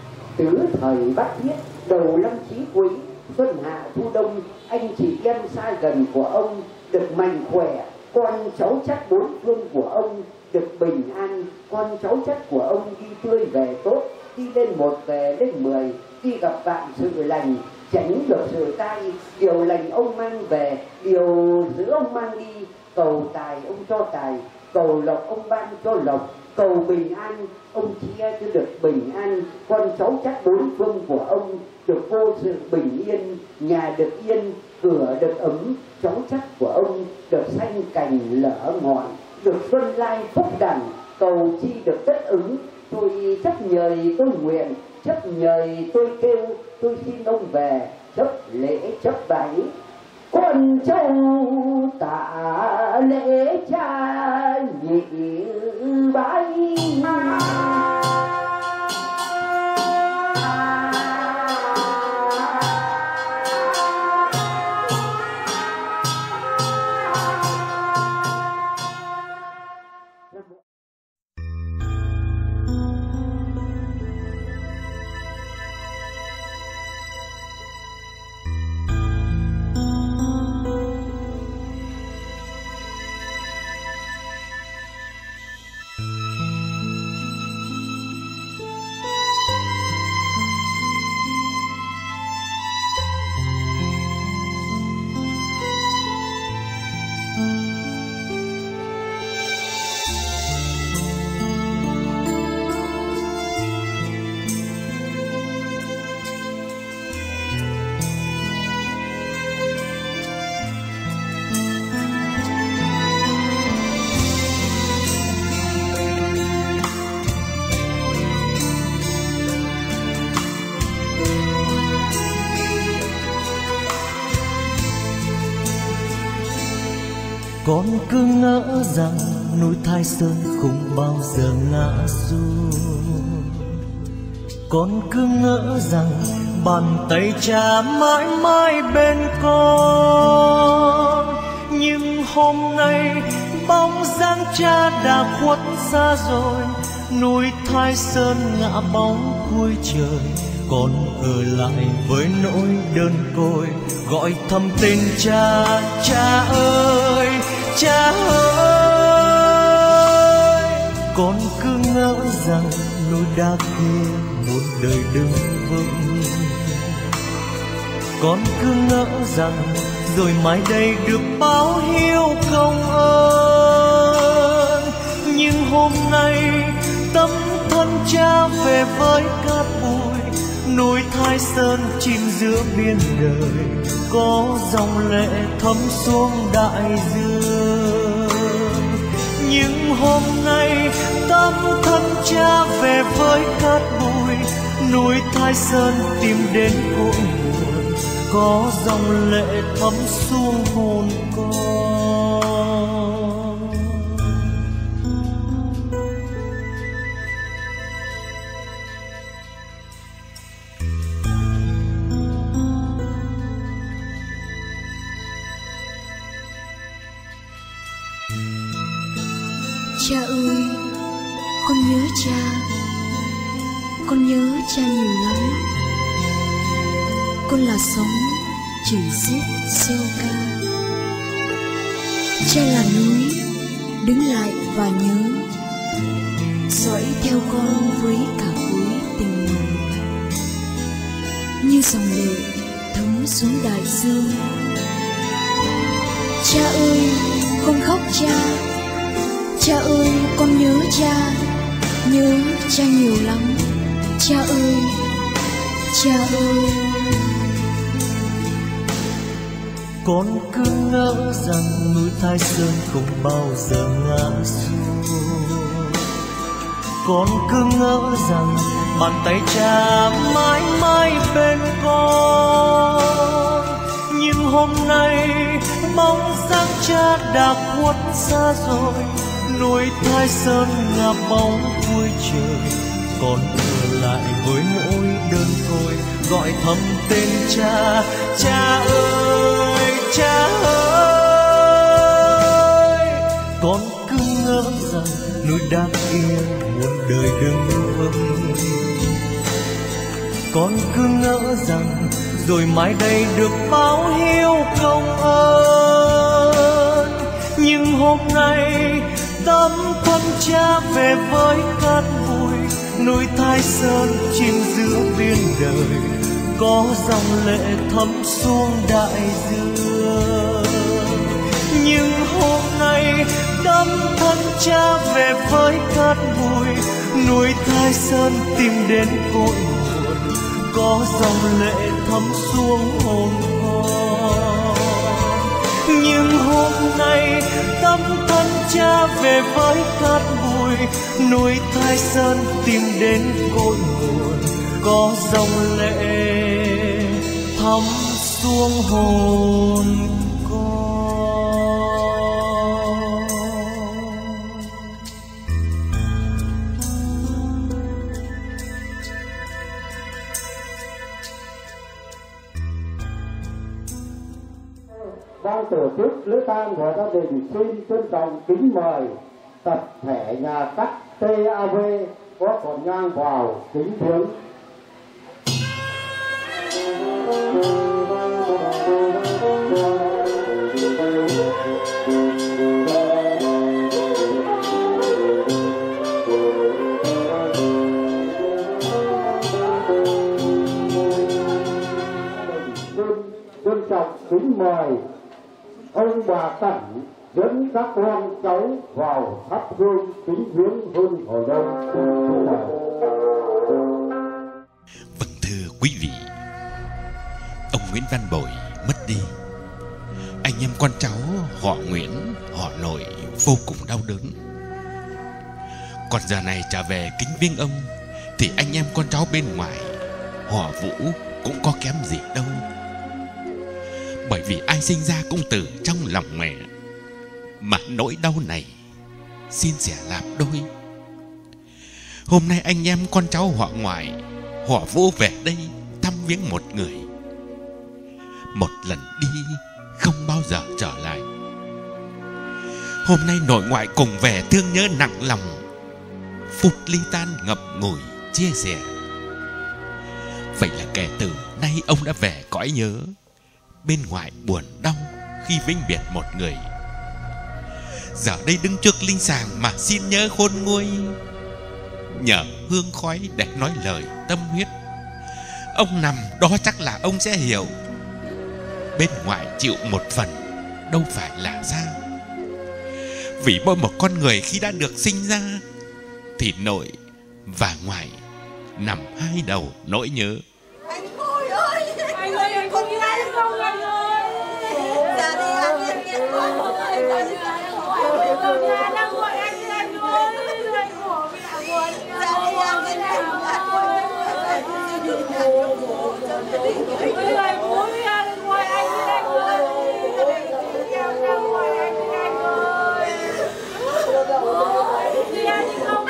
tứ thời bát thiết đầu năm chí quý, xuân hạ thu đông, anh chị em xa gần của ông được mạnh khỏe, con cháu chắc bốn phương của ông được bình an, con cháu chắc của ông đi tươi về tốt, đi lên một về lên mười, đi gặp bạn sự lành, tránh được sự tai, điều lành ông mang về, điều giữ ông mang đi, cầu tài ông cho tài, cầu lộc ông ban cho lộc, cầu bình an ông chia cho được bình an, con cháu chắc bốn phương của ông được vô sự bình yên, nhà được yên, cửa được ấm, cháu chắc của ông được xanh cành lỡ ngọn, được xuân lai phúc đẳng, cầu chi được tất ứng. Tôi chấp nhời tôi nguyện, chấp nhời tôi kêu, tôi xin ông về chấp lễ chấp bái. Con cháu tạ lễ cha nhị bái. Con cứ ngỡ rằng núi Thái Sơn không bao giờ ngã xuống. Con cứ ngỡ rằng bàn tay cha mãi mãi bên con. Nhưng hôm nay bóng dáng cha đã khuất xa rồi, núi Thái Sơn ngã bóng cuối trời. Con ở lại với nỗi đơn côi, gọi thầm tên cha. Cha ơi, cha ơi. Con cứ ngỡ rằng núi đá kia một đời đứng vững. Con cứ ngỡ rằng rồi mai đây được báo hiếu công ơn. Nhưng hôm nay tấm thân cha về với cát bụi, núi Thái Sơn chìm giữa biển đời, có dòng lệ thấm xuống đại dương. Nhưng hôm nay tấm thân cha về với cát bụi, núi Thái Sơn tìm đến cội nguồn, có dòng lệ thấm xuống hồn con. Cha ơi, con nhớ cha, con nhớ cha nhiều lắm. Con là sống chữ xiết xeo ca. Cha là núi đứng lại và nhớ, dõi theo con với cả cuối tình người, như dòng lệ thấm xuống đại dương. Cha ơi, con khóc cha. Cha ơi, con nhớ cha, nhớ cha nhiều lắm. Cha ơi, cha ơi. Con cứ ngỡ rằng núi Thái Sơn không bao giờ ngã xuống. Con cứ ngỡ rằng bàn tay cha mãi mãi bên con. Nhưng hôm nay bóng dáng cha đã khuất xa rồi, núi Thái Sơn ngả bóng cuối trời. Con ở lại với nỗi đơn côi, gọi thầm tên cha. Cha ơi, cha ơi. Con cứ ngỡ rằng núi đá kia muôn đời đứng vững. Con cứ ngỡ rằng rồi mai đây được báo hiếu công ơn. Nhưng hôm nay tấm thân cha về với cát bụi, núi Thái Sơn chìm giữa biển đời, có dòng lệ thấm xuống đại dương. Nhưng hôm nay tấm thân cha về với cát bụi, núi Thái Sơn tìm đến cội nguồn, có dòng lệ thấm xuống hồn con. Nhưng hôm nay tấm thân cha về với cát bụi, núi Thái Sơn tìm đến cội nguồn, có dòng lệ thấm xuống hồn con. Ban tổ chức lễ tang của gia đình xin trân trọng kính mời tập thể nhà cắt tê a vê có còn nhang vào kính viếng. Trân trọng kính mời ông bà Tẩn dẫn các con cháu vào thắp hương kính viếng hương hồi đông. Vâng, thưa quý vị, ông Nguyễn Văn Bội mất đi. Anh em con cháu họ Nguyễn, họ Nội vô cùng đau đớn. Còn giờ này trở về kính viếng ông thì anh em con cháu bên ngoài họ Vũ cũng có kém gì đâu. Bởi vì ai sinh ra cũng từ trong lòng mẹ. mà nỗi đau này xin sẻ làm đôi. Hôm nay anh em con cháu họ ngoại, họ vô về đây thăm viếng một người. Một lần đi không bao giờ trở lại. Hôm nay nội ngoại cùng về thương nhớ nặng lòng, phút ly tan ngập ngùi chia sẻ. Vậy là kể từ nay ông đã về cõi nhớ, bên ngoài buồn đau khi vĩnh biệt một người. Giờ đây đứng trước linh sàng mà xin nhớ khôn nguôi, nhờ hương khói để nói lời tâm huyết. Ông nằm đó chắc là ông sẽ hiểu, bên ngoài chịu một phần đâu phải là xa. Vì mỗi một con người khi đã được sinh ra thì nội và ngoại nằm hai đầu nỗi nhớ. Anh Khôi ơi, anh ơi, anh không như anh không anh ơi. Dạ đi anh em nghe Khôi ơi, coi như anh Khôi ơi, tôi nhà đang gọi anh anh ơi, anh khổ bị ạ buồn. Dạ đi anh nghe anh ơi, anh ơi, bố với anh gọi anh anh ơi, em đang gọi anh anh ơi. Đi anh đi không?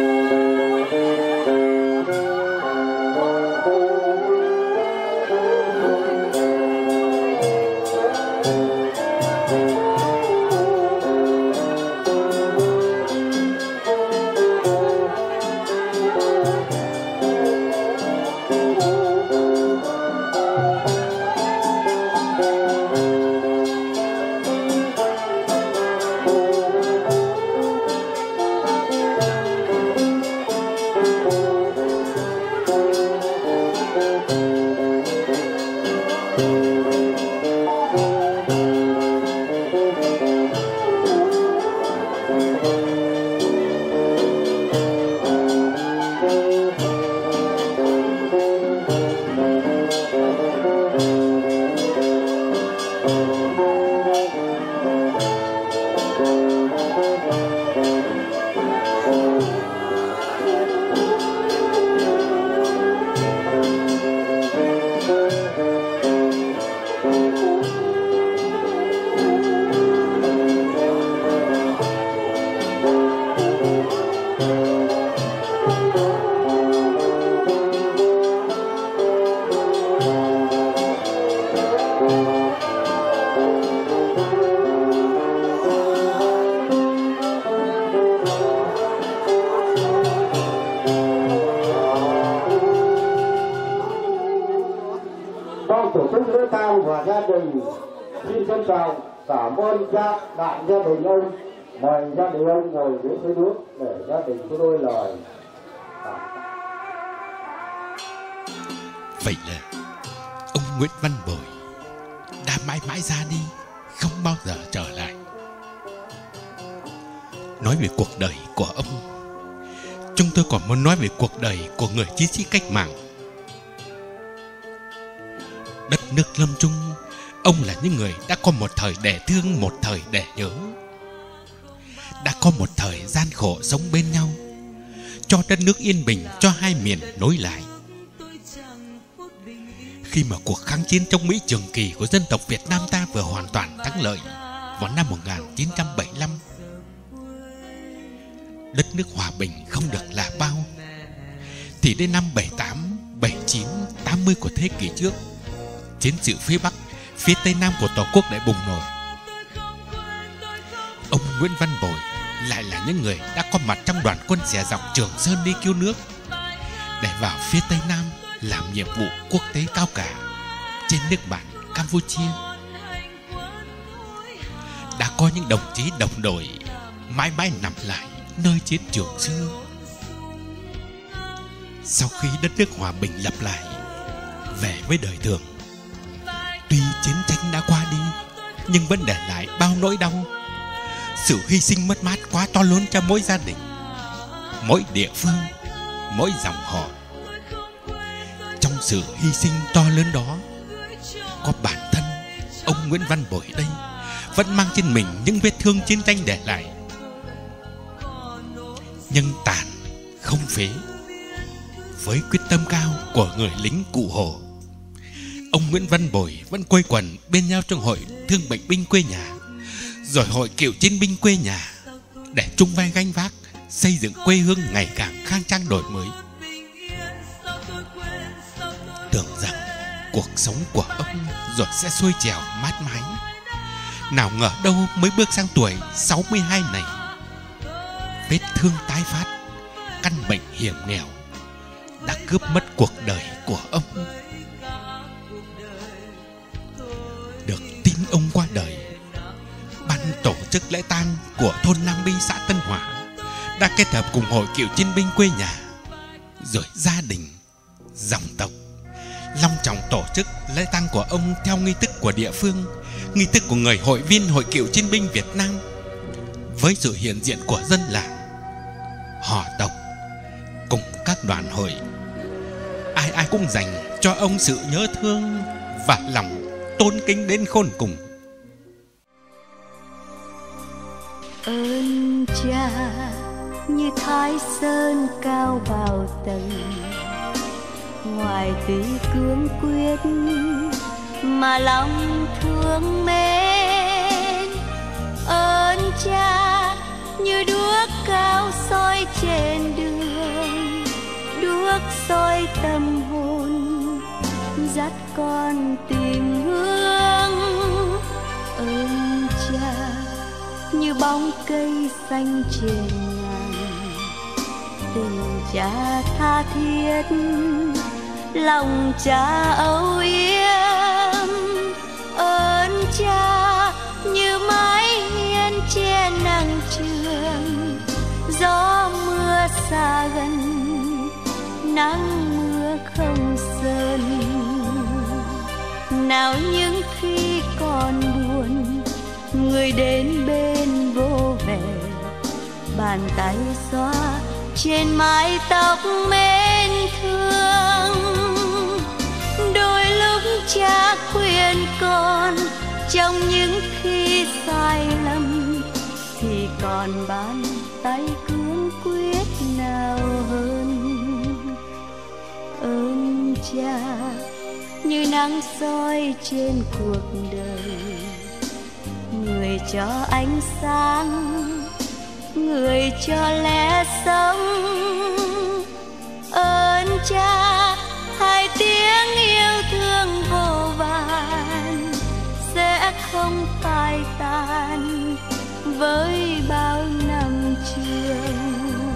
Cảm ơn gia đại gia đình ông, mời gia đình ông ngồi dưới suối nước để gia đình có đôi lời. Vậy là ông Nguyễn Văn Bồi đã mãi mãi ra đi, không bao giờ trở lại. Nói về cuộc đời của ông, chúng tôi còn muốn nói về cuộc đời của người chiến sĩ cách mạng. Đất nước lâm chung, ông là những người đã có một thời để thương, một thời để nhớ. Đã có một thời gian khổ sống bên nhau, cho đất nước yên bình, cho hai miền nối lại. Khi mà cuộc kháng chiến chống Mỹ trường kỳ của dân tộc Việt Nam ta vừa hoàn toàn thắng lợi vào năm một nghìn chín trăm bảy mươi lăm, đất nước hòa bình không được là bao, thì đến năm bảy tám, bảy chín, tám mươi của thế kỷ trước, chiến sự phía Bắc, phía Tây Nam của Tổ quốc lại bùng nổ. Ông Nguyễn Văn Bồi lại là những người đã có mặt trong đoàn quân xẻ dọc Trường Sơn đi cứu nước, để vào phía Tây Nam làm nhiệm vụ quốc tế cao cả trên nước bạn Campuchia. Đã có những đồng chí đồng đội mãi mãi nằm lại nơi chiến trường xưa. Sau khi đất nước hòa bình lập lại, về với đời thường, tuy chiến tranh đã qua đi nhưng vẫn để lại bao nỗi đau, sự hy sinh mất mát quá to lớn cho mỗi gia đình, mỗi địa phương, mỗi dòng họ. Trong sự hy sinh to lớn đó, có bản thân ông Nguyễn Văn Bồi đây vẫn mang trên mình những vết thương chiến tranh để lại. Nhưng tàn không phế, với quyết tâm cao của người lính Cụ Hồ, ông Nguyễn Văn Bồi vẫn quây quần bên nhau trong hội thương bệnh binh quê nhà, rồi hội cựu chiến binh quê nhà để chung vai gánh vác xây dựng quê hương ngày càng khang trang đổi mới. Tưởng rằng cuộc sống của ông rồi sẽ xuôi trèo mát mái, nào ngờ đâu mới bước sang tuổi sáu mươi hai này, vết thương tái phát, căn bệnh hiểm nghèo đã cướp mất cuộc đời của ông. Được tin ông qua đời, ban tổ chức lễ tang của thôn Nam Bi, xã Tân Hòa đã kết hợp cùng hội cựu chiến binh quê nhà, rồi gia đình, dòng tộc long trọng tổ chức lễ tang của ông theo nghi thức của địa phương, nghi thức của người hội viên hội cựu chiến binh Việt Nam, với sự hiện diện của dân làng, họ tộc cùng các đoàn hội. Ai ai cũng dành cho ông sự nhớ thương và lòng tôn kính đến khôn cùng. Ơn cha như Thái Sơn cao bao tầng, ngoài tuy cương quyết mà lòng thương mến. Ơn cha như đuốc cao soi trên đường, đuốc soi tâm hồn dắt con tìm hướng. Ơn cha như bóng cây xanh trên ngàn, tình cha tha thiết, lòng cha âu yếm. Ơn cha như mái hiên che nắng trường, gió mưa xa gần, nắng mưa không sơn. Nào những khi còn buồn, người đến bên vô về, bàn tay xoa trên mái tóc mến thương. Đôi lúc cha khuyên con, trong những khi sai lầm, thì còn bàn tay cương quyết nào hơn. Ơn cha như nắng soi trên cuộc đời, người cho ánh sáng, người cho lẽ sống. Ơn cha hai tiếng yêu thương vô vàn sẽ không phai tan với bao năm trường.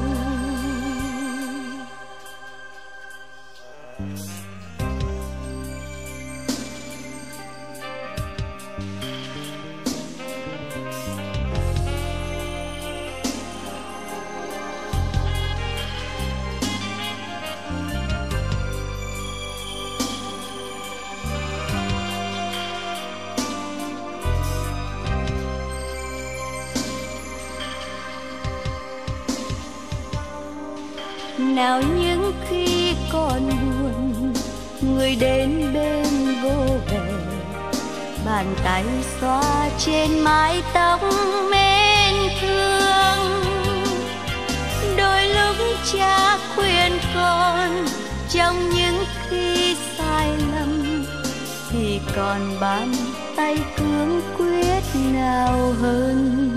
Nào những khi còn buồn, người đến bên vô về, bàn tay xoa trên mái tóc mến thương. Đôi lúc cha khuyên con, trong những khi sai lầm, thì còn bàn tay cương quyết nào hơn.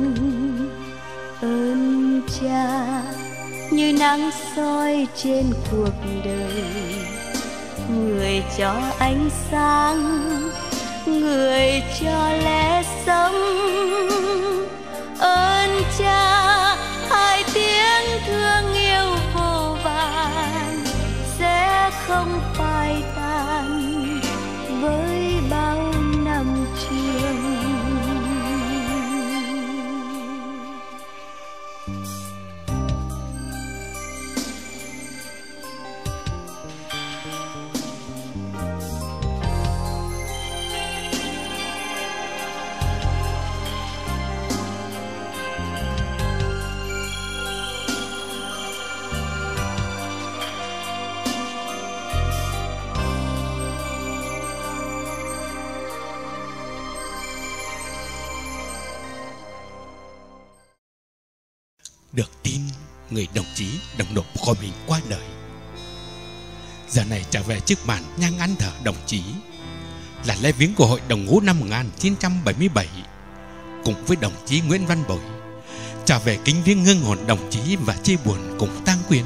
Ơn cha như nắng soi trên cuộc đời, người cho ánh sáng, người cho lẽ sống. Ơn cha hai tiếng thương yêu vô vàn sẽ không phai tan với bao năm trường. Được tin người đồng chí đồng đội của mình qua đời, giờ này trở về trước màn nhang ăn thở đồng chí là lễ viếng của Hội đồng ngũ năm một nghìn chín trăm bảy mươi bảy cùng với đồng chí Nguyễn Văn Bồi trở về kính viếng hương hồn đồng chí và chia buồn cùng tang quyến.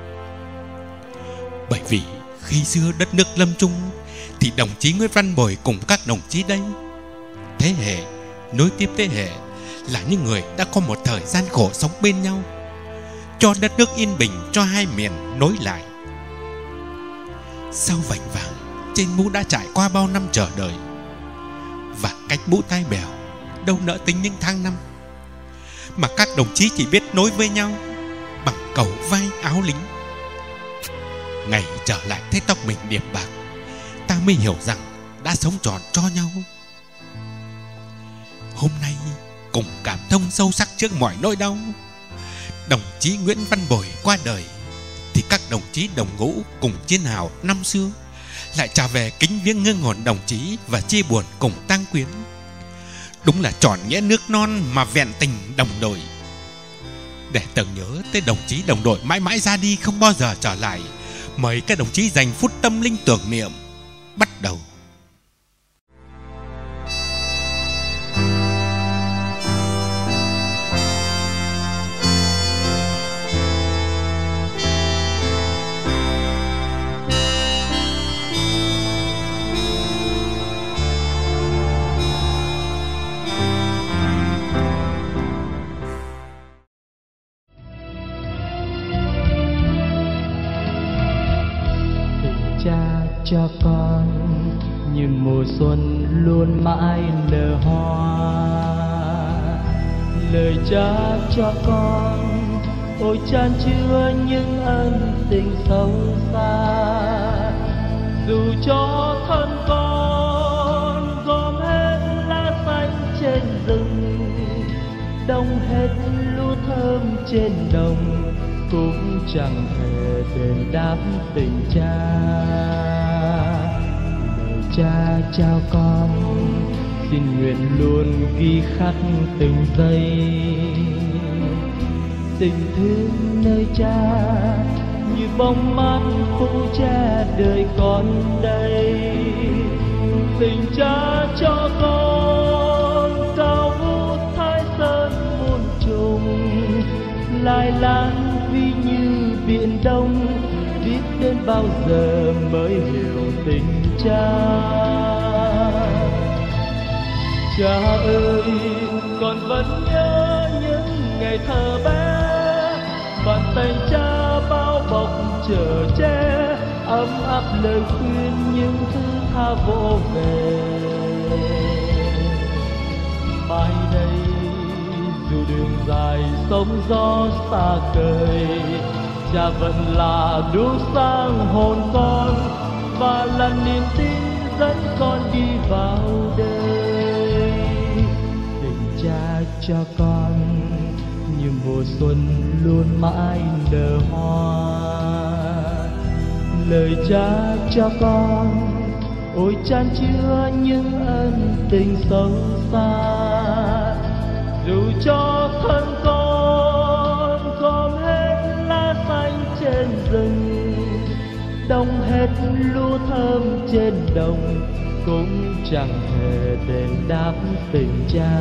Bởi vì khi xưa đất nước lâm chung thì đồng chí Nguyễn Văn Bồi cùng các đồng chí đây, thế hệ nối tiếp thế hệ, là những người đã có một thời gian khổ sống bên nhau, cho đất nước yên bình, cho hai miền nối lại. Sau vành vàng trên mũ đã trải qua bao năm chờ đợi, và cách mũ tai bèo đâu nỡ tính những tháng năm, mà các đồng chí chỉ biết nối với nhau bằng cầu vai áo lính. Ngày trở lại thấy tóc mình điểm bạc, ta mới hiểu rằng đã sống tròn cho nhau. Hôm nay cùng cảm thông sâu sắc trước mọi nỗi đau, đồng chí Nguyễn Văn Bồi qua đời, thì các đồng chí đồng ngũ cùng chiến hào năm xưa lại trở về kính viếng hương hồn đồng chí và chia buồn cùng tang quyến. Đúng là tròn nghĩa nước non mà vẹn tình đồng đội. Để tưởng nhớ tới đồng chí đồng đội mãi mãi ra đi không bao giờ trở lại, mời các đồng chí dành phút tâm linh tưởng niệm. Bắt đầu. Cho con như mùa xuân luôn mãi nở hoa, lời cha cho con ôi chan chứa những ân tình sâu xa. Dù cho thân con gom hết lá xanh trên rừng, đông hết lúa thơm trên đồng, cũng chẳng thể đền đáp tình cha. Cha trao con xin nguyện luôn ghi khắc từng giây, tình thương nơi cha như bóng mát phụ cha đời con đây. Tình cha cho con cao vút thái sơn muôn trùng, lai lan vi như biển đông, biết đến bao giờ mới hiểu tình cha. Cha ơi, con vẫn nhớ những ngày thơ bé, bàn tay cha bao bọc chở che, ấm áp lời khuyên những thứ tha vỗ về. Mai đây dù đường dài sóng gió xa cời, cha vẫn là đuốc sáng hồn con, và là niềm tin dẫn con đi vào đời. Tình cha cho con như mùa xuân luôn mãi nở hoa, lời cha cho con ôi chan chứa những ân tình sâu xa. Dù cho thân con gom hết lá xanh trên rừng, đông hết lúa thơm trên đồng, cũng chẳng thể đền đáp tình cha.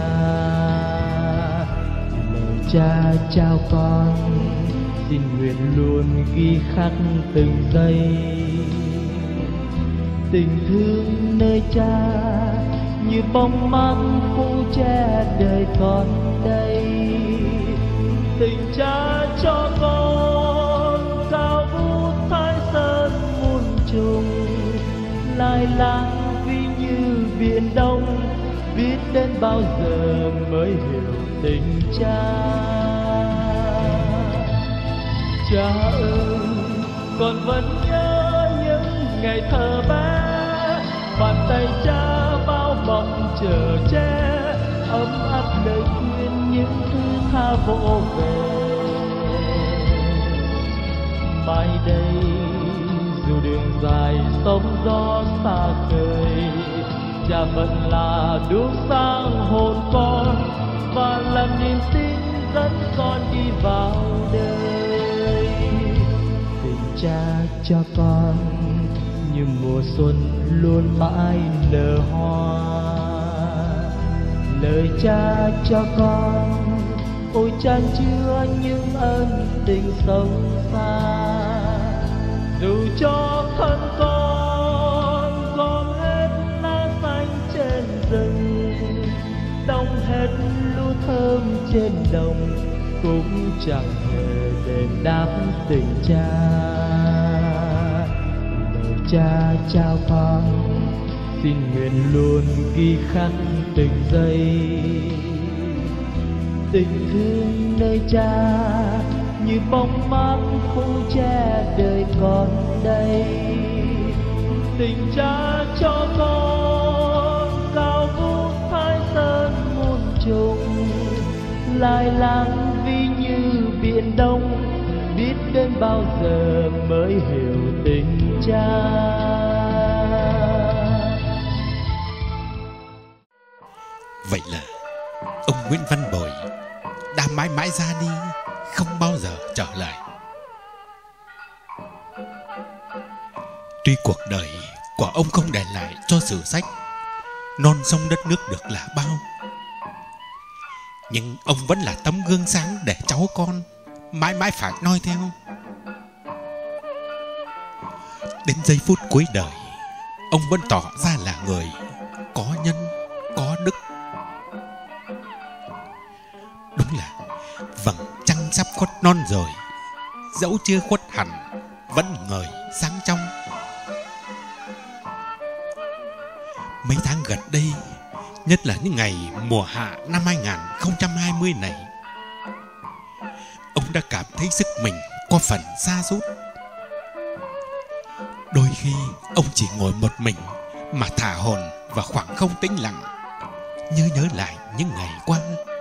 Lời cha trao con xin nguyện luôn ghi khắc từng giây, tình thương nơi cha như bóng mát phụ che đời con đây. Tình cha cho con cao vút thái sơn muôn trùng, lai lá vi như biển đông, biết đến bao giờ mới hiểu tình cha. Cha ơi, con vẫn nhớ những ngày thơ bé, bàn tay cha bao bọc chở che, ấm áp lời khuyên những thứ tha vỗ về. Mai đây dù đường dài sóng gió xa khơi, cha vẫn là đuốc sáng hồn con, và là niềm tin dẫn con đi vào đời. Tình cha cho con như mùa xuân luôn mãi nở hoa, lời cha cho con, ôi chan chứa những ân tình sâu xa. Dù cho thân con gom hết lá xanh trên rừng, đông hết lúa thơm trên đồng, cũng chẳng hề đền đáp tình cha. Lời cha trao con, xin nguyện luôn ghi khắc từng giây. Tình thương nơi cha như bóng mát phủ che đời con đây. Tình cha cho con cao vút thái sơn muôn trùng, lai láng vi như biển đông, biết đến bao giờ mới hiểu tình cha. Vậy là ông Nguyễn Văn Bồi đã mãi mãi ra đi, không bao giờ trở lại. Tuy cuộc đời của ông không để lại cho sử sách non sông đất nước được là bao, nhưng ông vẫn là tấm gương sáng để cháu con mãi mãi phải noi theo. Đến giây phút cuối đời, ông vẫn tỏ ra là người có nhân, có đức. Đúng là vầng trăng sắp khuất non rồi, dẫu chưa khuất hẳn vẫn ngời sáng trong. Mấy tháng gần đây, nhất là những ngày mùa hạ năm hai không hai không này, ông đã cảm thấy sức mình có phần sa sút. Đôi khi ông chỉ ngồi một mình mà thả hồn vào khoảng không tĩnh lặng, nhớ nhớ lại những ngày qua.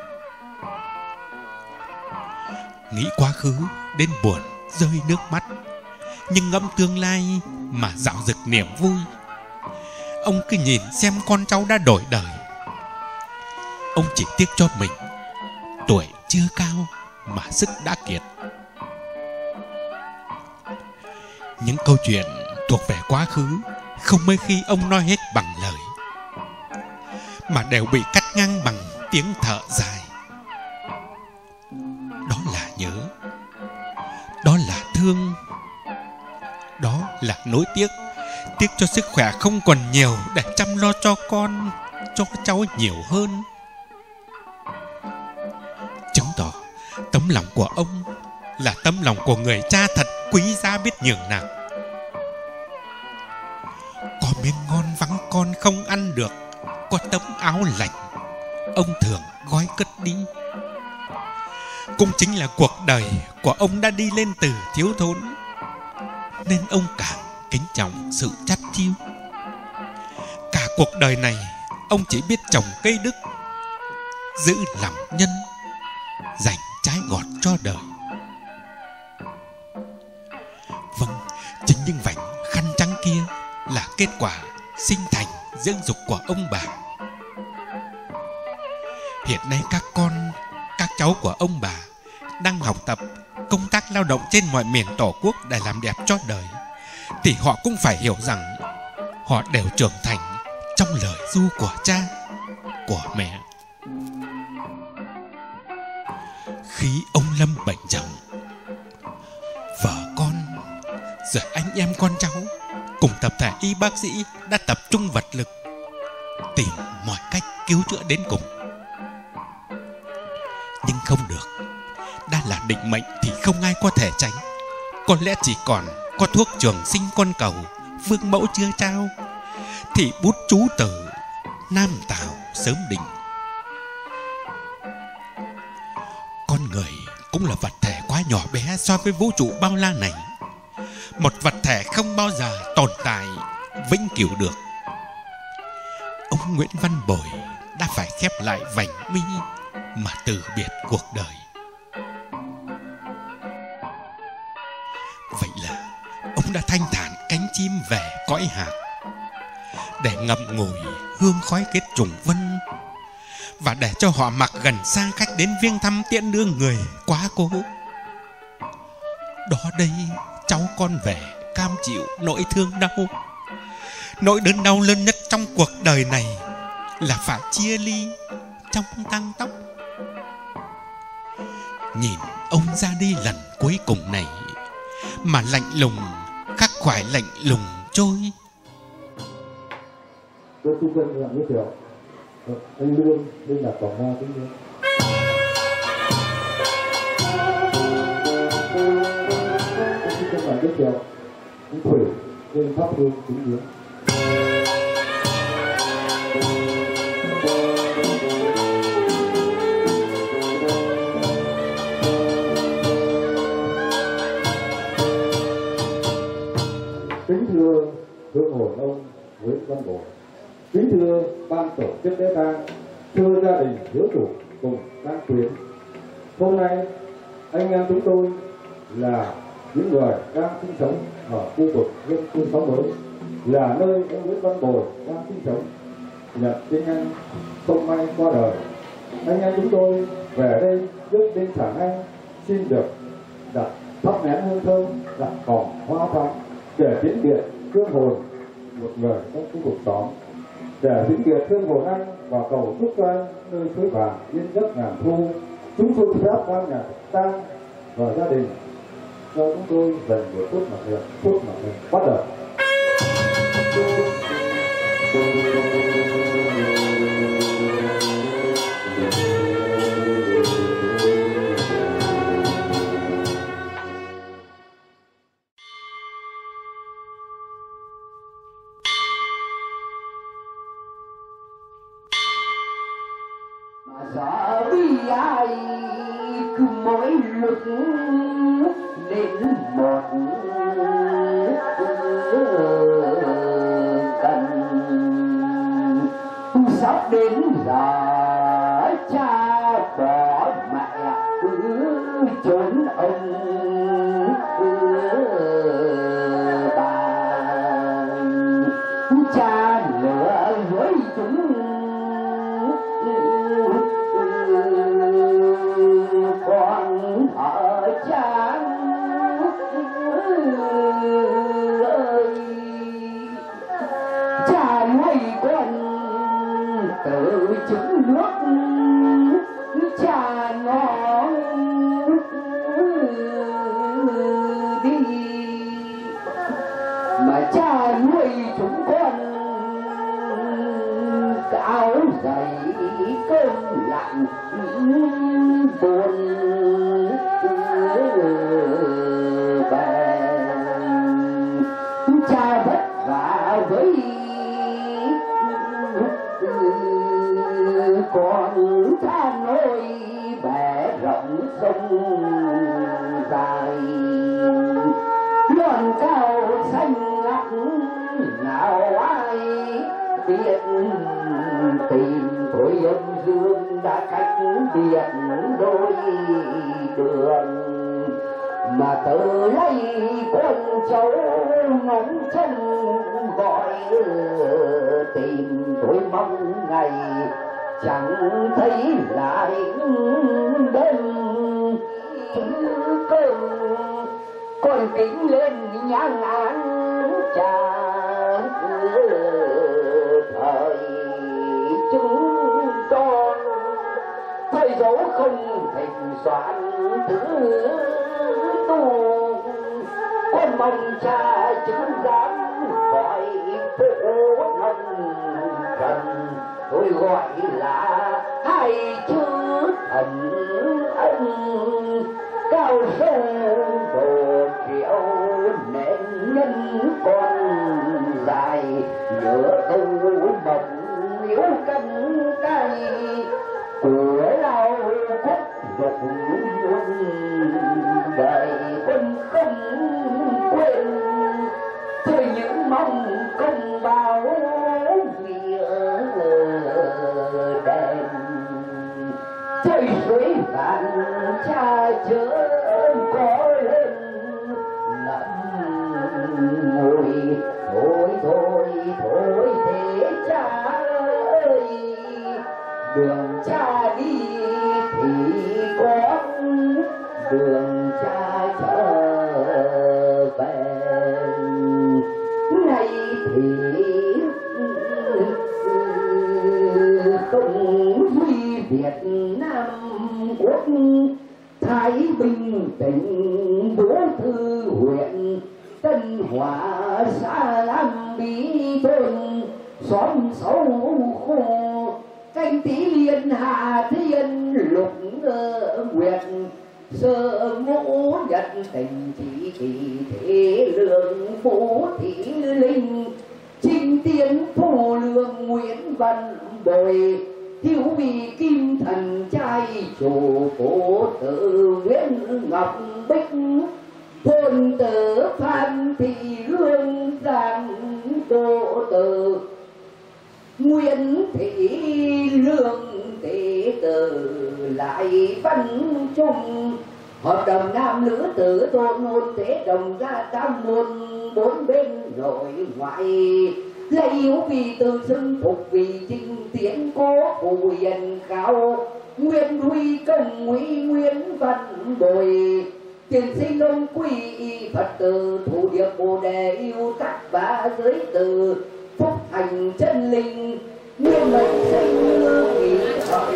Nghĩ quá khứ đến buồn rơi nước mắt, nhưng ngẫm tương lai mà dạo dực niềm vui. Ông cứ nhìn xem con cháu đã đổi đời. Ông chỉ tiếc cho mình tuổi chưa cao mà sức đã kiệt. Những câu chuyện thuộc về quá khứ không mấy khi ông nói hết bằng lời, mà đều bị cắt ngang bằng tiếng thở dài. Đó là nhớ, đó là thương, đó là nỗi tiếc. Tiếc cho sức khỏe không còn nhiều để chăm lo cho con, cho cháu nhiều hơn. Chứng tỏ tấm lòng của ông là tấm lòng của người cha thật quý giá biết nhường nào. Có miếng ngon vắng con không ăn được, có tấm áo lạnh ông thường gói cất đi. Cũng chính là cuộc đời của ông đã đi lên từ thiếu thốn, nên ông càng kính trọng sự chắt chiu. Cả cuộc đời này ông chỉ biết trồng cây đức, giữ lòng nhân, dành trái ngọt cho đời. Vâng, chính những vành khăn trắng kia là kết quả sinh thành dưỡng dục của ông bà. Hiện nay các con, các cháu của ông bà đang học tập, công tác lao động trên mọi miền Tổ quốc để làm đẹp cho đời, thì họ cũng phải hiểu rằng họ đều trưởng thành trong lời ru của cha, của mẹ. Khi ông Lâm bệnh trọng, vợ con, rồi anh em con cháu cùng tập thể y bác sĩ đã tập trung vật lực tìm mọi cách cứu chữa đến cùng. Nhưng không được, đã là định mệnh thì không ai có thể tránh. Có lẽ chỉ còn có thuốc trường sinh con cầu vương mẫu chưa trao, thì bút chú tử Nam Tào sớm định. Con người cũng là vật thể quá nhỏ bé so với vũ trụ bao la này, một vật thể không bao giờ tồn tại vĩnh cửu được. Ông Nguyễn Văn Bồi đã phải khép lại vành mi mà từ biệt cuộc đời. Vậy là ông đã thanh thản cánh chim về cõi hạt, để ngậm ngùi hương khói kết trùng vân, và để cho họ mặc gần xa khách đến viếng thăm tiễn đưa người quá cố. Đó đây cháu con về cam chịu nỗi thương đau. Nỗi đớn đau lớn nhất trong cuộc đời này là phải chia ly, trong tang tóc. Nhìn ông ra đi lần cuối cùng này mà lạnh lùng khắc khoải lạnh lùng trôi. Tôi xin chân làm giới thiệu anh Lương, đây là tổng ba Kính Lương. Tôi xin chân làm giới thiệu anh Thủy, tên Pháp Hương Kính Lương. Kính thưa hương hồn ông Nguyễn Văn Bội, kính thưa ban tổ chức lễ tang, thưa gia đình hiếu chủ cùng tang quyến. Hôm nay anh em chúng tôi là những người đang sinh sống ở khu vực dân cư xóm mới, là nơi ông Nguyễn Văn Bội đang sinh sống. Nhận tin anh không may qua đời, anh em chúng tôi về đây trước đêm sản anh xin được đặt thắp nén hương thơm, đặt còng hoa thắm để tiễn biệt hương hồn một người trong khu vực xóm, để tiễn biệt hương hồn anh và cầu chúc cho anh nơi suối vàng yên giấc ngàn thu. Chúng tôi phép ban nhà tang và gia đình cho chúng tôi dành một phút mặc niệm, phút mặc niệm bắt đầu. Sợ bi ai cứ mỗi lúc đến một cần sắp đến giờ cha bỏ mẹ trốn ông bà, cha lửa với chúng con ở cha ơi, cha nuôi con từ trứng nước, cha nó đi mà cha nuôi chúng con áo giày cơm lạnh buồn về, cha vất vả với con, cha nôi bè rộng sông dài, loan cao xanh ngắt nào ai biết tìm. Thôi âm dương đã cách biệt đôi đường, mà từ lấy con cháu ngóng chân gọi tìm. Tôi mong ngày chẳng thấy lại đơn cơn, con kính lên nhang án cha thời chúng con. Thời dấu không thành soạn thứ tu, con mong cha chứng giám gọi phụ thân trần. Tôi gọi là hai chữ thần ân, cao sâu đồ triệu nên nhân con dài. Nhớ câu mộng yếu cân cay của lao quốc dục muôn đời, quân không quên. Tôi những mong công báo nghĩa đền, trời suối vạn cha chớ có lên ngậm ngùi. Thôi thôi thôi thế cha ơi, đường cha đi thì con đường cha trở về. Nay thì không duy Việt Nam quốc, Thái Bình tỉnh Đỗ Thư huyện Tân Hòa xã Lam Bí thôn xóm Sáu Khô canh tí liên Hà Thiên lục nguyệt sơ ngũ nhật tình chỉ thị thế lượng phú thị linh trinh tiến phù lương Nguyễn Văn Bồi thiếu vị kim thần trai chủ phố tử Nguyễn Ngọc Bích thôn tử Phan Thị Hương Giang Đô Tử Nguyễn Thị Lương Tế Tử lại văn trung hợp đồng nam nữ tử tôn hôn tế đồng gia tam môn bốn bên nội ngoại lấy yếu vì từ xưng phục vì trinh tiến cố phù hiền cao nguyên huy công nguy Nguyễn Văn Bồi tiền sinh đông quy Phật tử thủ điệp bồ đề yêu các ba giới từ phúc thành chân linh nguyên mệnh sinh kỳ thời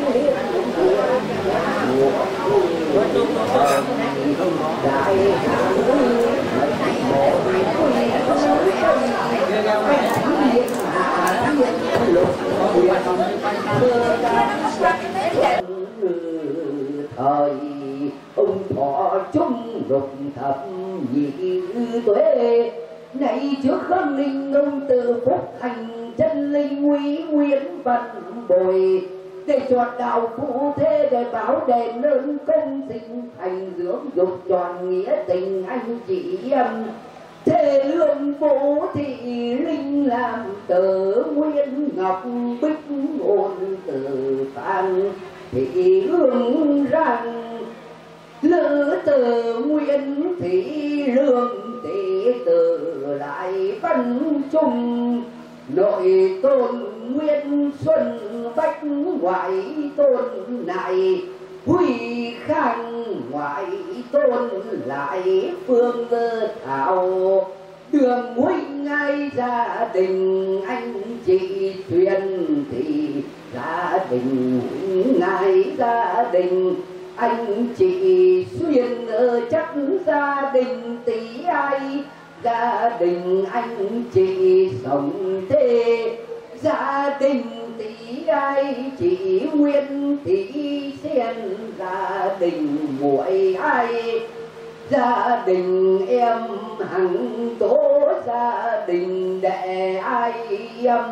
đại hạng thời ông thọ trung lục thập nhị tuế này trước khâm linh ông từ phúc thành chân linh quý Nguyễn Văn Bồi để chọn đạo phụ thế để bảo đền ơn công sinh thành dưỡng dục tròn nghĩa tình anh chị em thế lương bố thị linh làm tử Nguyễn Ngọc Bích ôn từ Phan Thị Hương Giang lữ tử Nguyễn Thị Lương Tế Tử lại văn trung nội tôn Nguyễn Xuân Bách ngoại tôn này Huy Khang ngoại tôn lại Phương Thảo đường huynh ngay gia đình anh chị truyền thì gia đình ngay gia đình anh chị xuyên chắc gia đình tỷ ai gia đình anh chị sống thế gia đình tỷ ai chị Nguyên Thị Xen gia đình muội ai gia đình em Hằng Tố gia đình đệ ai em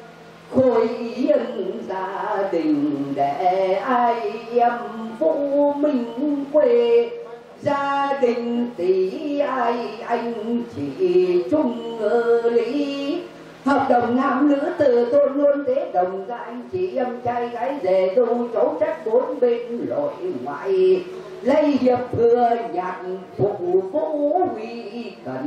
Khôi Yên gia đình đệ ai em Phú Minh Quê gia đình tỷ ai anh chị Trung Lý hợp đồng nam nữ từ tôn luôn tế đồng gia anh chị em trai gái dề dâu cháu chắc bốn bên nội ngoại lấy hiệp thừa nhạc phục vũ huy cẩn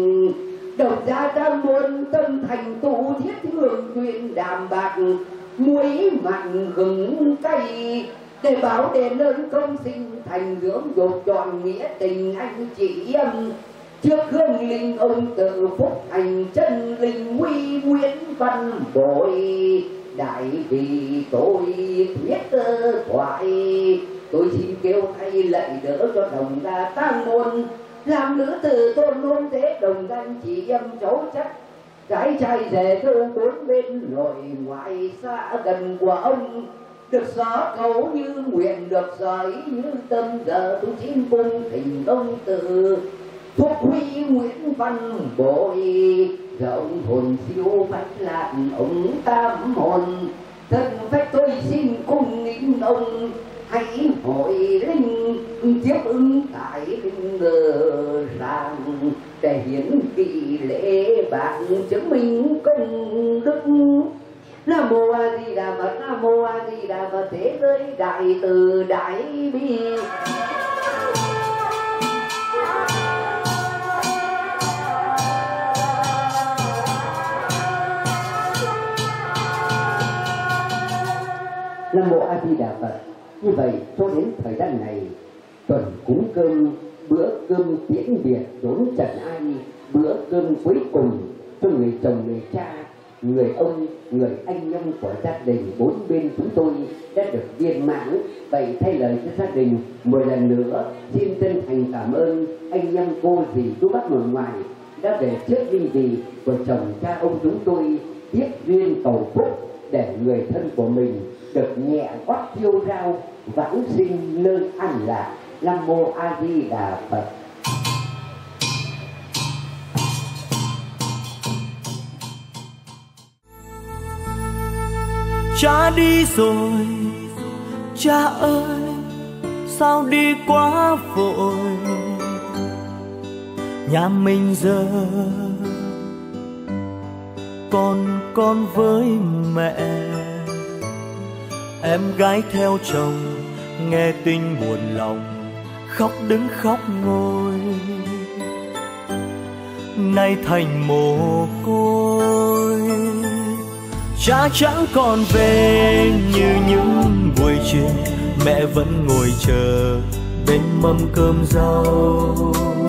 đồng gia tam môn tâm thành tu thiết hương truyền đàm bạc muối mặn gừng cay để báo đền ơn công sinh thành dưỡng dục tròn nghĩa tình anh chị em trước hương linh ông tự phúc thành chân linh huy Nguyễn Văn Bội đại vì tôi thuyết thoại tôi xin kêu thay lạy đỡ cho đồng gia tam môn làm nữ tử tôn luôn thế đồng gia anh chị em cháu chắc gái trai dề thơ bốn bên nội ngoại xa gần của ông được gió cầu như nguyện được giới như tâm giờ tôi xin cung thỉnh ông tự phúc huy Nguyễn Văn Bội rộng hồn siêu phách lạc ông tam hồn thân phách tôi xin cung nghinh ông hãy hội linh tiếp ứng tại linh ngờ rằng để hiến kỳ lễ bạc chứng minh công đức. Nam mô A Di Đà Phật, Nam mô A Di Đà Phật, thế giới đại từ đại bi. Nam mô A Di Đà Phật. Như vậy cho đến thời gian này, tuần cúng cơm, bữa cơm tiễn biệt chốn trần ai, bữa cơm cuối cùng cho người chồng người cha người ông, người anh em của gia đình bốn bên chúng tôi đã được viên mãn. Vậy thay lời cho gia đình một lần nữa xin chân thành cảm ơn anh em cô dì chú bác nội ngoại đã về trước linh vị của chồng cha ông chúng tôi tiếp duyên cầu phúc để người thân của mình được nhẹ gót thiêu rao vãng sinh nơi an lạc. Nam mô A Di Đà Phật. Cha đi rồi, cha ơi, sao đi quá vội. Nhà mình giờ còn con với mẹ, em gái theo chồng nghe tin buồn lòng khóc đứng khóc ngồi. Nay thành mồ côi, cha chẳng còn về như những buổi chiều, mẹ vẫn ngồi chờ bên mâm cơm rau.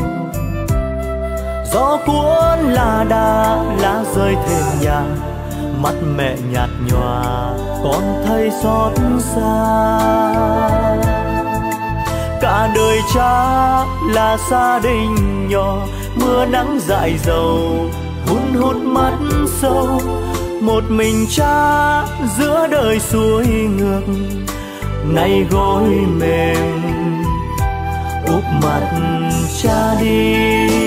Gió cuốn lá đá, lá rơi thêm nhà, mắt mẹ nhạt nhòa con thấy xót xa. Cả đời cha là gia đình nhỏ, mưa nắng dại dầu hun hút mắt sâu. Một mình cha giữa đời xuôi ngược, nay gối mềm úp mặt cha đi.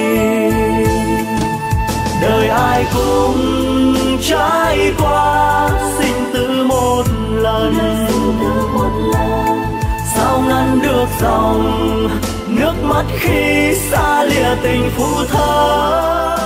Đời ai cũng trải qua sinh tử một lần, sao ngăn được dòng nước mắt khi xa lìa tình phụ thân.